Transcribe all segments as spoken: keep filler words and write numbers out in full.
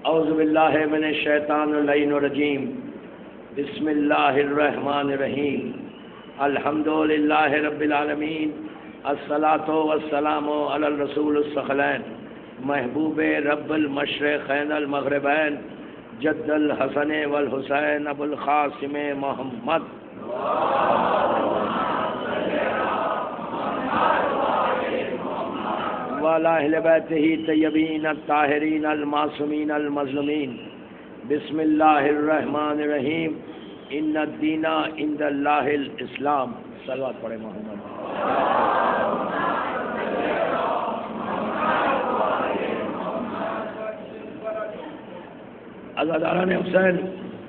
اعوذ باللہ من الشیطان اللعین الرجیم بسم اللہ الرحمن الرحیم الحمد للہ رب العالمین الصلاۃ والسلام علی الرسول الثقلین محبوب رب المشرقین المغربین جد الحسن والحسین ابو القاسم محمد وعلی اہل بیتہ طیبین الطاہرین المعصومین المظلومین بسم اللہ الرحمن الرحیم ان الدین عند اللہ الاسلام. صلوات پڑھے محمد. عزاداران حسین،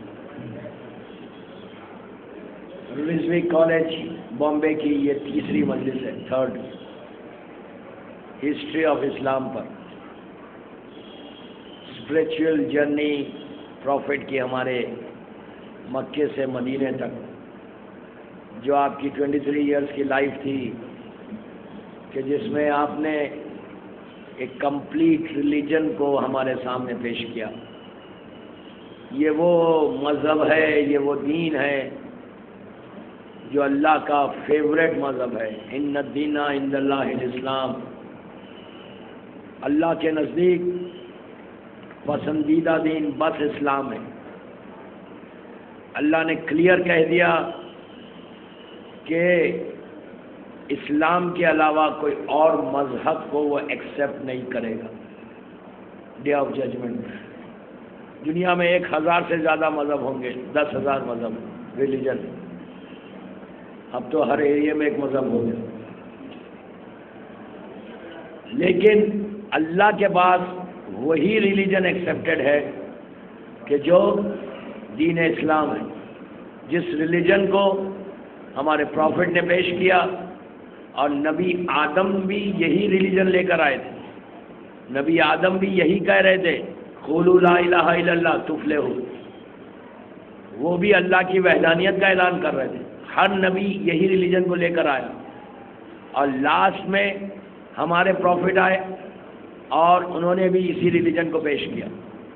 رضوی کالج بامبے کی یہ تیسری مجلس ہے، تھرڈ، ہسٹری آف اسلام پر. اسپریچول جرنی پروفٹ کی ہمارے مکے سے مدینے تک، جو آپ کی ٹوینٹی تھری ایئرس کی لائف تھی، کہ جس میں آپ نے ایک کمپلیٹ ریلیجن کو ہمارے سامنے پیش کیا. یہ وہ مذہب ہے، یہ وہ دین ہے جو اللہ کا فیوریٹ مذہب ہے. ان الدین عند اللہ الاسلام. اللہ کے نزدیک پسندیدہ دین بس اسلام ہے. اللہ نے کلیئر کہہ دیا کہ اسلام کے علاوہ کوئی اور مذہب کو وہ ایکسیپٹ نہیں کرے گا. Day of judgment. دنیا میں ایک ہزار سے زیادہ مذہب ہوں گے، دس ہزار مذہب ریلیجن. اب تو ہر ایریا میں ایک مذہب ہو گیا. لیکن اللہ کے پاس وہی ریلیجن ایکسیپٹڈ ہے کہ جو دین اسلام ہے، جس ریلیجن کو ہمارے پروفٹ نے پیش کیا. اور نبی آدم بھی یہی ریلیجن لے کر آئے تھے. نبی آدم بھی یہی کہہ رہے تھے، قولوا لا الہ الا اللہ تفلحوا. وہ بھی اللہ کی وحدانیت کا اعلان کر رہے تھے. ہر نبی یہی ریلیجن کو لے کر آیا. اور لاسٹ میں ہمارے پروفٹ آئے اور انہوں نے بھی اسی ریلیجن کو پیش کیا.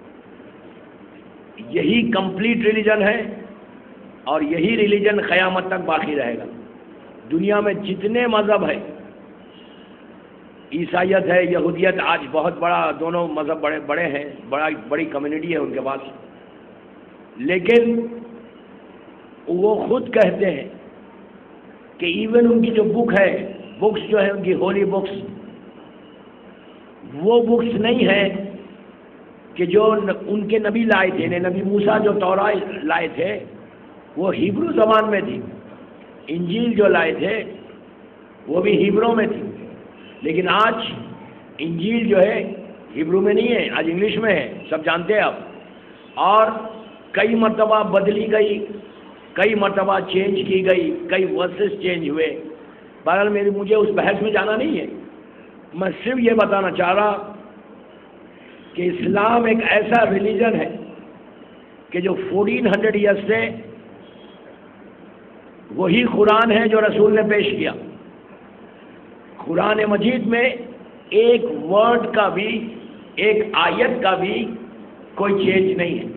یہی کمپلیٹ ریلیجن ہے اور یہی ریلیجن قیامت تک باقی رہے گا. دنیا میں جتنے مذہب ہیں، عیسائیت ہے، یہودیت، آج بہت بڑا دونوں مذہب بڑے بڑے ہیں، بڑا بڑی کمیونٹی ہے ان کے پاس. لیکن وہ خود کہتے ہیں کہ ایون ان کی جو بک ہے، بکس جو ہے ان کی ہولی بکس، وہ بکس نہیں ہے کہ جو ان کے نبی لائے تھے. نبی موسیٰ جو تورات لائے تھے وہ ہیبرو زبان میں تھی. انجیل جو لائے تھے وہ بھی ہیبرو میں تھی. لیکن آج انجیل جو ہے ہیبرو میں نہیں ہے، آج انگلش میں ہے، سب جانتے ہیں آپ. اور کئی مرتبہ بدلی گئی، کئی مرتبہ چینج کی گئی، کئی ورسز چینج ہوئے. بہرحال میری مجھے اس بحث میں جانا نہیں ہے. میں صرف یہ بتانا چاہ رہا کہ اسلام ایک ایسا ریلیجن ہے کہ جو فورٹین ہنڈریڈ ایئرس سے وہی قرآن ہے جو رسول نے پیش کیا. قرآن مجید میں ایک ورڈ کا بھی، ایک آیت کا بھی کوئی چینج نہیں ہے.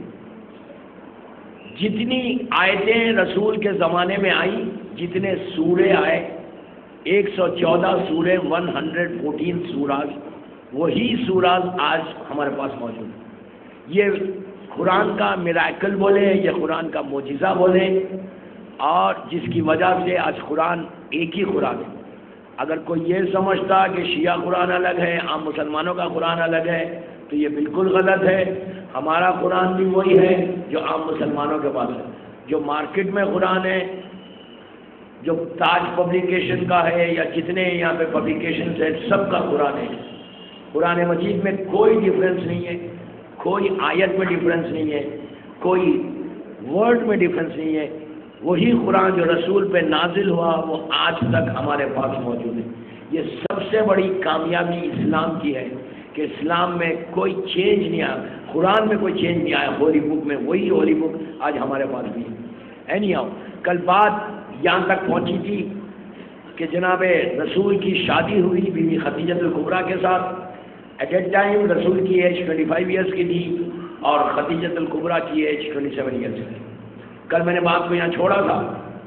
جتنی آیتیں رسول کے زمانے میں آئیں، جتنے سورے آئے، ایک سو چودہ سورے، ون ہنڈریڈ فورٹین سوراز، وہی سوراز آج ہمارے پاس موجود ہیں. یہ قرآن کا میراکل بولے، یہ قرآن کا معجزہ بولے، اور جس کی وجہ سے آج قرآن ایک ہی قرآن ہے. اگر کوئی یہ سمجھتا کہ شیعہ قرآن الگ ہے، عام مسلمانوں کا قرآن الگ ہے، تو یہ بالکل غلط ہے. ہمارا قرآن بھی وہی ہے جو عام مسلمانوں کے پاس ہے. جو مارکیٹ میں قرآن ہے، جو تاج پبلیکیشن کا ہے یا جتنے یہاں پہ پبلیکیشنز ہیں، سب کا قرآن ہے. قرآن مجید میں کوئی ڈیفرنس نہیں ہے، کوئی آیت میں ڈیفرنس نہیں ہے، کوئی ورڈ میں ڈیفرنس نہیں ہے. وہی قرآن جو رسول پہ نازل ہوا وہ آج تک ہمارے پاس موجود ہے. یہ سب سے بڑی کامیابی اسلام کی ہے کہ اسلام میں کوئی چینج نہیں آیا، قرآن میں کوئی چینج نہیں آیا. ہولی بک میں وہی ہولی بک آج ہمارے پاس بھی ہے. اینی ہاؤ، کل بات یہاں تک پہنچی تھی کہ جناب رسول کی شادی ہوئی بی بی خدیجہ الکبریٰ کے ساتھ. ایٹ دیٹ ٹائم رسول کی ایج ٹوینٹی فائیو ایئرس کی تھی اور خدیجۃ الکبریٰ کی ایج ٹوئنٹی سیون ایئرس ہے. کل میں نے بات کو یہاں چھوڑا تھا.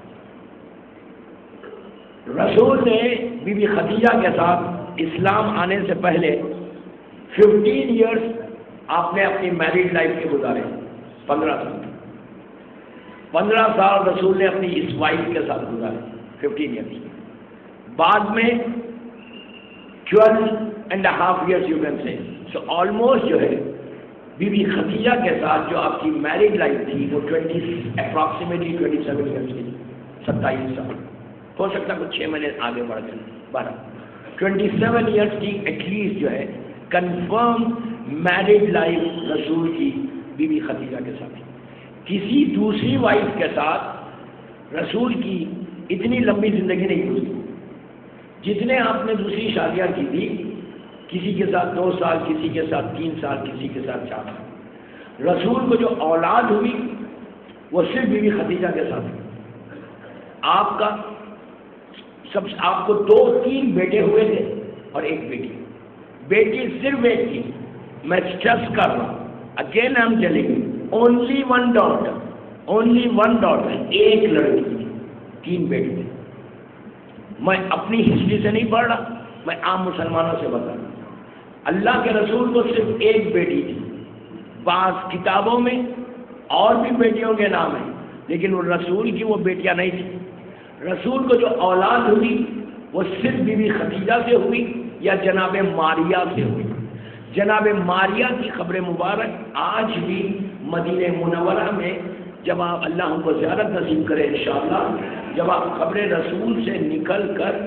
رسول نے بی بی خدیجہ کے ساتھ اسلام آنے سے پہلے ففٹین ایئرس آپ نے اپنی میرڈ لائف کے گزارے. پندرہ سال پندرہ سال رسول نے اپنی اس وائف کے ساتھ گزارے. ففٹین ایئرس بعد میں twelve and half years you can say. So almost جو ہے بی بی خدیجہ کے ساتھ جو آپ کی میرڈ لائف تھی وہ twenty approximately twenty seven years کی, ستائیس سال. ہو سکتا ہے کچھ چھ مہینے آگے بڑھ گئے, بارہ ٹوینٹی سیون ایئرس کی ایٹ لیسٹ جو ہے کنفرم میرڈ لائف رسول کی بی بی خدیجہ کے ساتھ. کسی دوسری وائف کے ساتھ رسول کی اتنی لمبی زندگی نہیں گزری. جتنے آپ نے دوسری شادیاں کی تھی, کسی کے ساتھ دو سال, کسی کے ساتھ تین سال, کسی کے ساتھ چار سال. رسول کو جو اولاد ہوئی وہ صرف بی بی خدیجہ کے ساتھ. آپ کا سب آپ کو دو تین بیٹے ہوئے تھے اور ایک بیٹی. بیٹی صرف ایک تھی. میں اسٹریس کر رہا ہوں, again I am telling you, only one daughter, only one daughter, ایک لڑکی, تین بیٹے تھے. میں اپنی ہسٹری سے نہیں پڑھ رہا, میں عام مسلمانوں سے بتا رہا ہوں. اللہ کے رسول کو صرف ایک بیٹی تھی. بعض کتابوں میں اور بھی بیٹیوں کے نام ہیں, لیکن وہ رسول کی وہ بیٹیاں نہیں تھیں. رسول کو جو اولاد ہوئی وہ صرف بی بی خدیجہ سے ہوئی یا جناب ماریہ سے ہوئی. جناب ماریہ کی قبر مبارک آج بھی مدینہ منورہ میں, جب آپ اللہ ہم کو زیارت نصیب کرے انشاءاللہ, جب آپ قبر رسول سے نکل کر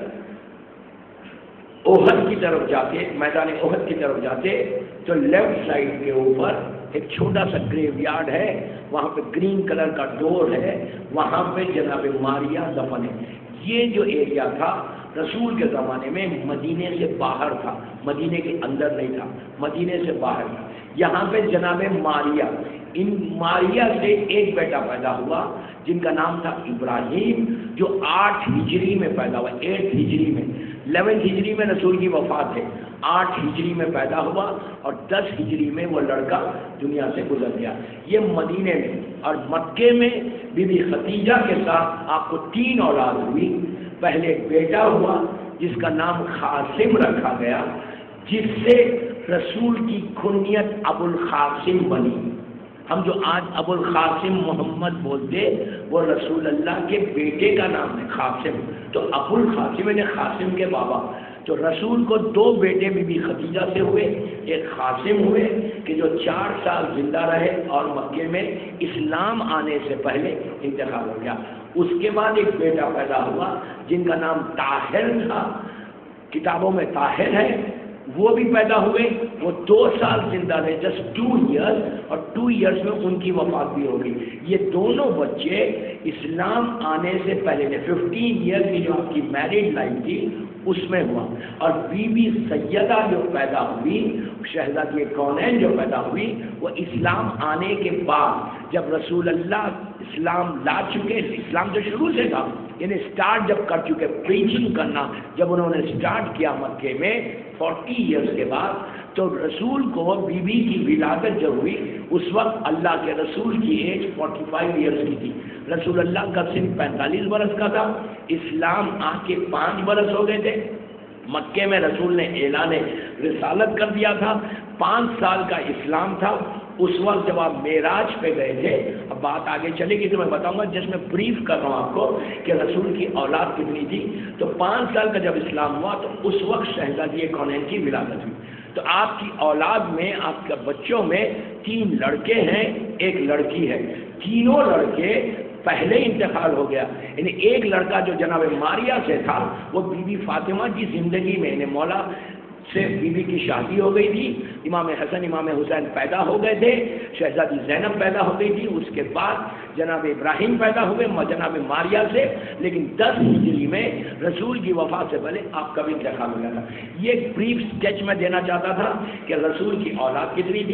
احد کی طرف جاتے, میدان احد کی طرف جاتے, تو لیفٹ سائڈ کے اوپر ایک چھوٹا سا گریو یارڈ ہے, وہاں پہ گرین کلر کا ڈور ہے, وہاں پہ جناب ماریہ دفن ہے. یہ جو ایریا تھا رسول کے زمانے میں مدینے سے باہر تھا, مدینے کے اندر نہیں تھا, مدینے سے باہر تھا. یہاں پہ جناب ماریہ, ان ماریہ سے ایک بیٹا پیدا ہوا جن کا نام تھا ابراہیم, جو آٹھ ہجری میں پیدا ہوا. ایٹھ ہجری میں, الیونتھ ہجری میں رسول کی وفات ہے, آٹھ ہجری میں پیدا ہوا اور دس ہجری میں وہ لڑکا دنیا سے گزر گیا. یہ مدینے میں. اور مکے میں بی بی خدیجہ کے ساتھ آپ کو تین اولاد ہوئی. پہلے ایک بیٹا ہوا جس کا نام قاسم رکھا گیا, جس سے رسول کی کنیت ابو القاسم بنی. ہم جو آج ابو القاسم محمد بولتے وہ رسول اللہ کے بیٹے کا نام ہے قاسم. تو ابو القاسم یعنی قاسم کے بابا. تو رسول کو دو بیٹے بی بی خدیجہ سے ہوئے, ایک قاسم ہوئے کہ جو چار سال زندہ رہے اور مکے میں اسلام آنے سے پہلے انتقال ہو گیا. اس کے بعد ایک بیٹا پیدا ہوا جن کا نام طاہر تھا, کتابوں میں طاہر ہے, وہ بھی پیدا ہوئے. وہ دو سال زندہ رہے, جسٹ ٹو ایئرس, اور ٹو ایئرس میں ان کی وفات بھی ہو گئی. یہ دونوں بچے اسلام آنے سے پہلے نے ففٹین ایئرس کی جو آپ کی میرڈ لائف تھی اس میں ہوا. اور بی بی سیدہ جو پیدا ہوئی, شہزادی کونین جو پیدا ہوئی, وہ اسلام آنے کے بعد جب رسول اللہ اسلام لا چکے, اسلام جو شروع سے تھا یعنی اسٹارٹ جب کر چکے پریچنگ کرنا, جب انہوں نے اسٹارٹ کیا مکے میں فورٹی ایئرس کے بعد, تو رسول کو بی بی کی ولادت جو ہوئی اس وقت اللہ کے رسول کی ایج فورٹی فائیو ایئرس کی تھی. رسول اللہ کا سن پینتالیس برس کا تھا, اسلام آ کے پانچ برس ہو گئے تھے. مکے میں رسول نے اعلان رسالت کر دیا تھا, پانچ سال کا اسلام تھا. اس وقت جب آپ معراج پہ گئے تھے, اب بات آگے چلے گی تو میں بتاؤں گا, جس میں بریف کر رہا ہوں آپ کو کہ رسول کی اولاد کتنی تھی. تو پانچ سال کا جب اسلام ہوا تو اس وقت شہزادی کونین کی ولادت ہوئی. تو آپ کی اولاد میں, آپ کے بچوں میں تین لڑکے ہیں, ایک لڑکی ہے. تینوں لڑکے پہلے انتقال ہو گیا. یعنی ایک لڑکا جو جناب ماریہ سے تھا وہ بی بی فاطمہ کی زندگی میں, یعنی مولا سے بی بی کی شادی ہو گئی تھی, امام حسن امام حسین پیدا ہو گئے تھے, شہزادی زینب پیدا ہو گئی تھی, اس کے بعد جناب ابراہیم پیدا ہوئے جناب ماریہ سے. لیکن دس ہجری میں رسول کی وفات سے پہلے آپ کا بھی انتقال ہو گیا تھا. یہ ایک بریف اسکیچ میں دینا چاہتا تھا کہ رسول کی اولاد کتنی تھی.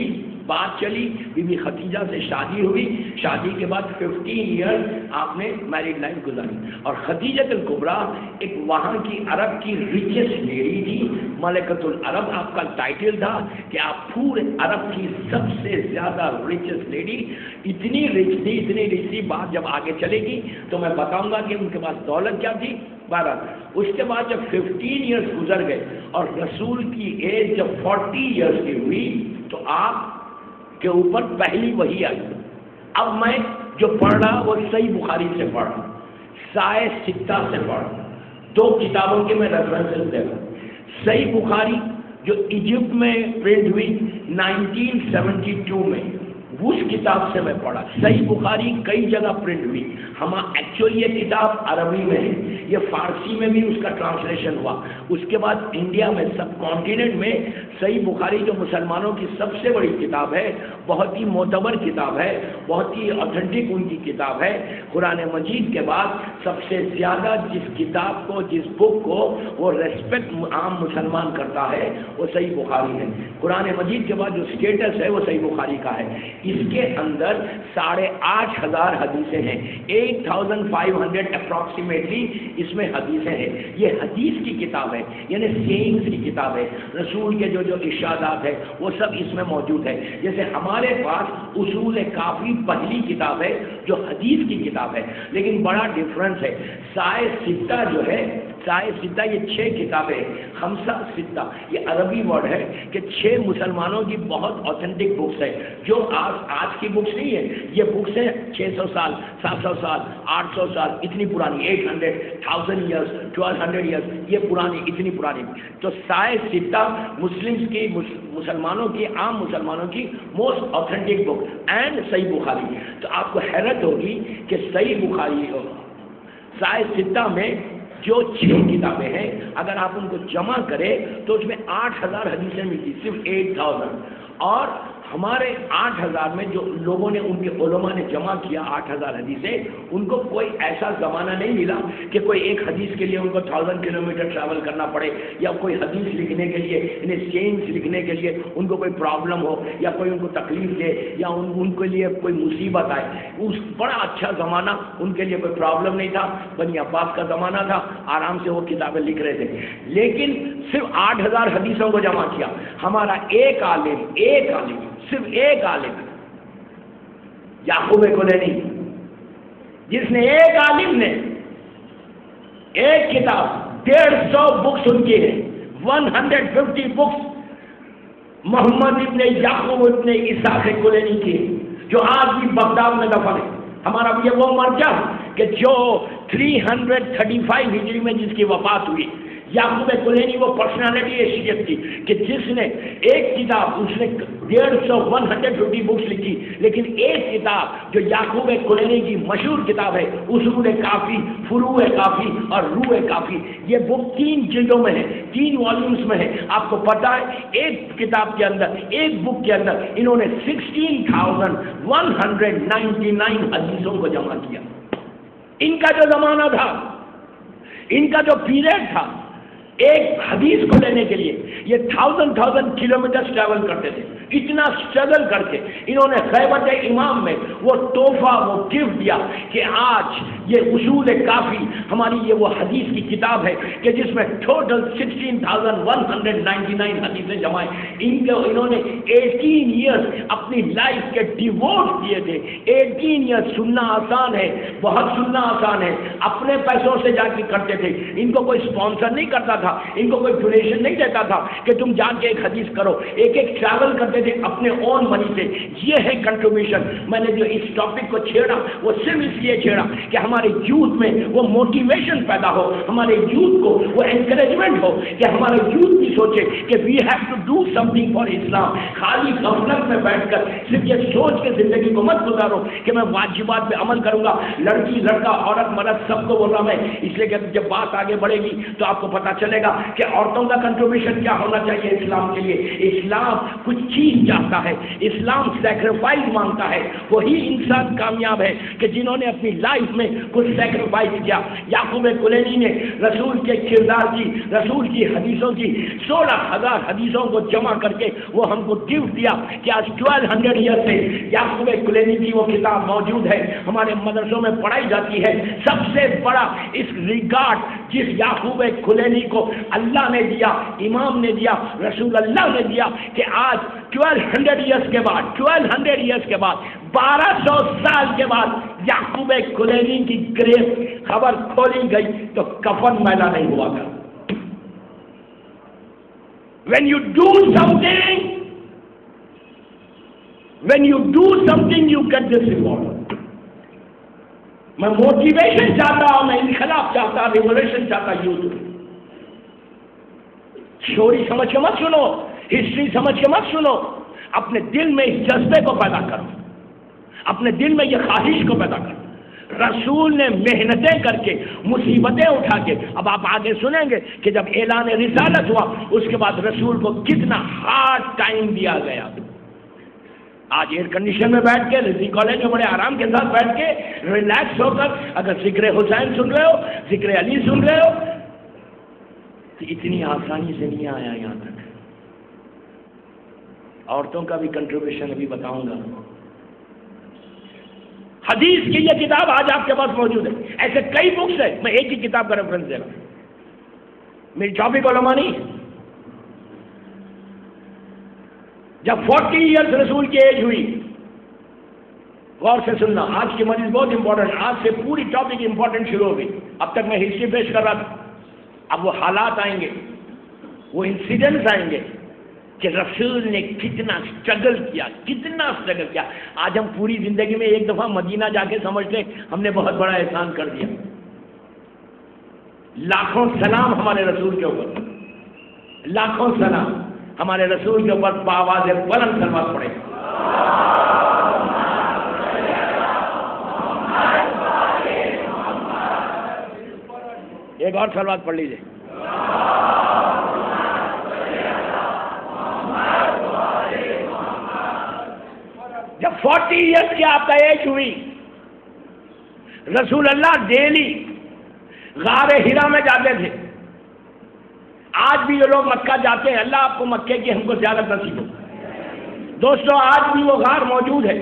بات چلی، بی بی خدیجہ سے شادی ہوئی، شادی کے بعد ففٹین ایئر آپ نے میرڈ لائف گزاری، اور خدیجہ الکبریٰ ایک وہاں کی عرب کی ریچسٹ لیڈی تھی، ملکۃ العرب آپ کا ٹائٹل تھا کہ آپ پورے عرب کی سب سے زیادہ ریچسٹ لیڈی، اتنی رچ تھی اتنی رچ تھی، بات جب آگے چلے گی تو میں بتاؤں گا کہ ان کے پاس دولت کیا تھی۔ بارہ اس کے بعد جب ففٹین ایئرس گزر گئے اور رسول کی ایج جب فورٹی ایئرس کی ہوئی تو آپ کے اوپر پہلی وحی آئی۔ اب میں جو پڑھ رہا وہ صحیح بخاری سے پڑھ رہا، سائے ستہ سے پڑھ رہا، دو کتابوں کے میں ریفرنسز دے رہا۔ صحیح بخاری جو ایجپٹ میں پرنٹ ہوئی نائنٹین سیونٹی ٹو میں، اس کتاب سے میں پڑھا۔ صحیح بخاری کئی جگہ پرنٹ ہوئی، ہم ایکچولی یہ کتاب عربی میں ہے، یہ فارسی میں بھی اس کا ٹرانسلیشن ہوا، اس کے بعد انڈیا میں سب کانٹیننٹ میں صحیح بخاری جو مسلمانوں کی سب سے بڑی کتاب ہے، بہت ہی معتبر کتاب ہے، بہت ہی اوتھینٹک ان کی کتاب ہے۔ قرآن مجید کے بعد سب سے زیادہ جس کتاب کو، جس بک کو وہ ریسپیکٹ عام مسلمان کرتا ہے وہ صحیح بخاری ہے۔ قرآن مجید کے بعد جو اسٹیٹس ہے وہ صحیح بخاری کا ہے۔ اس کے اندر ساڑھے آٹھ ہزار حدیثیں ہیں، eight thousand five hundred approximately اس میں حدیثیں ہیں۔ یہ حدیث کی کتاب ہے، یعنی سیئنگز کی کتاب ہے، رسول کے جو جو ارشادات ہے وہ سب اس میں موجود ہے۔ جیسے ہمارے پاس اصول کافی پہلی کتاب ہے جو حدیث کی کتاب ہے، لیکن بڑا ڈفرنس ہے۔ سائے ستہ جو ہے، سائے ستہ یہ چھ کتابیں، خمسہ ستہ یہ عربی ورڈ ہے کہ چھ مسلمانوں کی بہت اوتھینٹک بکس ہے، جو آج آج کی بکس نہیں ہے، یہ بکس ہیں چھ سو سال، سات سو سال، آٹھ سو سال، اتنی پرانی، eight hundred thousand years, twelve hundred years, یہ پرانی، اتنی پرانی۔ تو سائے ستہ مسلمس کی، مسلمانوں کی، عام مسلمانوں کی موسٹ اوتھینٹک بک اینڈ صحیح بخاری۔ تو آپ کو حیرت ہوگی کہ صحیح بخاری سائے ستہ میں جو چھ کتابیں ہیں اگر آپ ان کو جمع کریں تو اس میں آٹھ ہزار حدیثیں ملتی، صرف ایٹ تھاؤزینڈ۔ اور ہمارے آٹھ ہزار میں جو لوگوں نے، ان کے علماء نے جمع کیا آٹھ ہزار حدیثیں، ان کو کوئی ایسا زمانہ نہیں ملا کہ کوئی ایک حدیث کے لیے ان کو تھاؤزینڈ کلو میٹر ٹریول کرنا پڑے، یا کوئی حدیث لکھنے کے لیے، انہیں سینس لکھنے کے لیے ان کو کوئی پرابلم ہو، یا کوئی ان کو تکلیف دے، یا ان ان کے لیے کوئی مصیبت آئے۔ اس بڑا اچھا زمانہ، ان کے لیے کوئی پرابلم نہیں تھا، بنی عباس کا زمانہ تھا، آرام سے وہ کتابیں لکھ رہے تھے۔ لیکن صرف آٹھ ہزار حدیثوں کو جمع کیا۔ ہمارا ایک عالم، ایک عالم صرف ایک عالم یعقوب کلینی، جس نے ایک عالم نے ایک کتاب، ڈیڑھ سو بکس ان کی ہے، ون ہنڈریڈ ففٹی بکس محمد ابن یعقوب ابن اسحاق کلینی کی، جو آج بھی بغداد میں دفن ہے۔ ہمارا یہ وہ مرجع کہ جو تھری ہنڈریڈ تھرٹی فائیو ہجری میں جس کی وفات ہوئی، یعقوب کلینی وہ پرسنالٹی ایشیت تھی کہ جس نے ایک کتاب، اس نے ڈیڑھ سو ون ہنڈریڈ ففٹی بکس لکھی، لیکن ایک کتاب جو یعقوب کلینی کی مشہور کتاب ہے، اصول کافی، فروع کافی اور روح کافی، یہ بک تین جلدوں میں ہے، تین والیومز میں ہے۔ آپ کو پتا ہے ایک کتاب کے اندر، ایک بک کے اندر انہوں نے sixteen thousand one hundred ninety nine حدیثوں کو جمع کیا۔ ان کا جو زمانہ تھا، ان کا جو پیریڈ تھا، ایک حدیث کو لینے کے لیے یہ thousand thousand kilometre travel کرتے تھے۔ اتنا اسٹرگل کر کے انہوں نے غیبت امام میں وہ تحفہ، وہ گفٹ دیا کہ آج یہ اصول کافی ہماری یہ وہ حدیث کی کتاب ہے کہ جس میں total sixteen thousand one hundred ninety nine حدیثیں جمائیں۔ ان کے انہوں نے ایٹین ایئرس اپنی لائف کے ڈیووٹ کیے تھے۔ ایٹین ایئرس سننا آسان ہے، بہت سننا آسان ہے، اپنے پیسوں سے جا کے کرتے تھے، ان کو کوئی اسپانسر نہیں کرتا تھا، ان کو کوئی ڈونیشن نہیں دیتا تھا کہ تم جا کے ایک حدیث کرو، ایک ایک ٹریول کرتے تھے اپنے اون منی سے۔ یہ ہے کنٹریبیوشن۔ میں نے جو اس ٹاپک کو چھیڑا وہ صرف اس لیے چھیڑا کہ ہمارے یوتھ میں وہ موٹیویشن پیدا ہو، ہمارے یوتھ کو وہ انکریجمنٹ ہو کہ ہمارے یوتھ بھی سوچے کہ we have to do something for Islam. خالی غفلت میں بیٹھ کر صرف یہ سوچ کے زندگی کو مت گزارو کہ میں واجبات پہ عمل کروں گا، لڑکی لڑکا عورت مرد سب کو بول رہا میں، اس لیے کہ جب بات آگے بڑھے گی تو آپ کو پتا چلے گا کہ عورتوں کا کنٹریبیوشن کیا ہونا چاہیے اسلام کے لیے۔ اسلام کچھ چیز چاہتا ہے، اسلام سیکریفائس مانگتا ہے وہی انسان کامیاب ہے کہ جنہوں نے اپنی لائف میں کچھ سیکریفائس کیا. یعقوب کلینی نے رسول کے کردار کی، رسول کی حدیثوں کی سولہ ہزار حدیثوں کو جمع کر کے وہ ہم کو گفٹ دیا کہ آج ٹویلو ہنڈریڈ ایئر سے یعقوب کلینی کی وہ کتاب موجود ہے، ہمارے مدرسوں میں پڑھائی جاتی ہے. سب سے بڑا اس ریگارڈ جس یعقوب کلینی کو اللہ نے دیا، امام نے دیا، رسول اللہ نے دیا کہ آج ٹویلو ہنڈریڈ ایئرس کے بعد ٹویلو ہنڈریڈ ایئرس کے بعد بارہ سو سال کے بعد یعقوب کلینی کی گریو خبر کھولی گئی تو کفن میلا نہیں ہوا کرتا. When you do something, when you do something, you get this reward. میں موٹیویشن چاہتا ہوں، میں انقلاب چاہتا ہوں، ریولیوشن چاہتا ہوں. یوتھ اسٹوری سمجھ کے مت سنو، ہسٹری سمجھ کے مت سنو، اپنے دل میں اس جذبے کو پیدا کرو، اپنے دل میں یہ خواہش کو پیدا کرو. رسول نے محنتیں کر کے، مصیبتیں اٹھا کے، اب آپ آگے سنیں گے کہ جب اعلان رسالت ہوا اس کے بعد رسول کو کتنا ہارڈ ٹائم دیا گیا. آج ایئر کنڈیشن میں بیٹھ کے رضی کالج میں بڑے آرام کے ساتھ بیٹھ کے ریلیکس ہو کر اگر ذکر حسین سن رہے ہو، ذکر علی سن رہے ہو تو اتنی آسانی سے نہیں آیا یہاں تک. عورتوں کا بھی کنٹریبیوشن ابھی بتاؤں گا. حدیث کی یہ کتاب آج آپ کے پاس موجود ہے. ایسے کئی بکس ہیں، میں ایک ہی کتاب کا ریفرنس دے رہا ہوں. میری ٹاپک علماء نہیں. جب فورٹی ایئرس رسول کی ایج ہوئی، غور سے سننا، آج کی مجلس بہت امپورٹنٹ، آج سے پوری ٹاپک امپورٹنٹ شروع ہو گئی. اب تک میں ہسٹری پیش کر رہا تھا، اب وہ حالات آئیں گے، وہ انسیڈنٹس آئیں گے کہ رسول نے کتنا اسٹرگل کیا، کتنا اسٹرگل کیا. آج ہم پوری زندگی میں ایک دفعہ مدینہ جا کے سمجھتے ہم نے بہت بڑا احسان کر دیا. لاکھوں سلام ہمارے رسول کے اوپر، لاکھوں سلام ہمارے رسول کے اوپر بآواز بلند سلوات پڑے. ایک اور سلوات پڑھ لیجیے. جب فورٹی ایئرس کی آپ کا ایج ہوئی، رسول اللہ ڈیلی غار ہرا میں جاتے تھے. آج بھی یہ لوگ مکہ جاتے ہیں، اللہ آپ کو مکے کی ہم کو زیادت نصیب ہو. دوستو آج بھی وہ غار موجود ہے،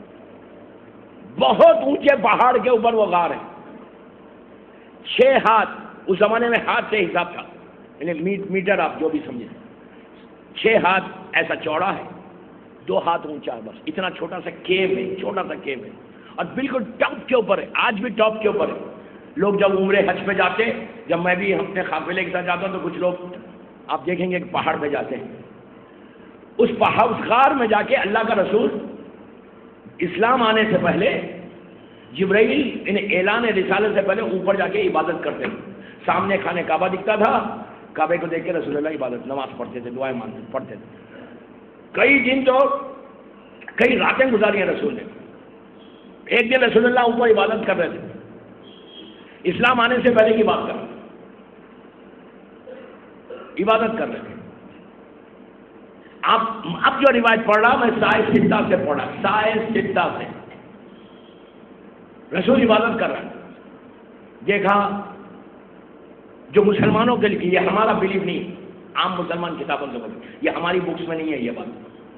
بہت اونچے پہاڑ کے اوپر وہ غار ہے. چھ ہاتھ، اس زمانے میں ہاتھ سے حساب تھا، یعنی میٹر آپ جو بھی سمجھیں، چھ ہاتھ ایسا چوڑا ہے، دو ہاتھ اونچا ہے، بس اتنا چھوٹا سا کیو ہے، چھوٹا سا کیو ہے، اور بالکل ٹاپ کے اوپر ہے. آج بھی ٹاپ کے اوپر ہے. لوگ جب عمرے حج پہ جاتے، جب میں بھی اپنے قافلے کے ساتھ جاتا ہوں تو کچھ لوگ آپ دیکھیں گے کہ پہاڑ پہ جاتے ہیں. اس پہاڑ اس غار میں جا کے اللہ کا رسول اسلام آنے سے پہلے جبرائیل انہیں اعلان رسالت سے پہلے اوپر جا کے عبادت کرتے تھے. سامنے خانے کعبہ دکھتا تھا، کعبے کو دیکھ کے رسول اللہ عبادت نماز پڑھتے تھے، دعائیں مانگتے پڑھتے تھے. کئی دن تو کئی راتیں گزاری ہیں رسول نے. ایک دن رسول اللہ اوپر عبادت کر رہے تھے، اسلام آنے سے پہلے کی بات کر رہے تھے، عبادت کر رہے تھے. اب اب جو روایت پڑھ رہا میں سائے ستہ سے پڑھا، سائے ستہ سے رسول عبادت کر رہا ہے. دیکھا جو مسلمانوں کے لیے، یہ ہمارا بلیف نہیں، عام مسلمان کتابوں سے بولے، یہ ہماری بکس میں نہیں ہے یہ بات.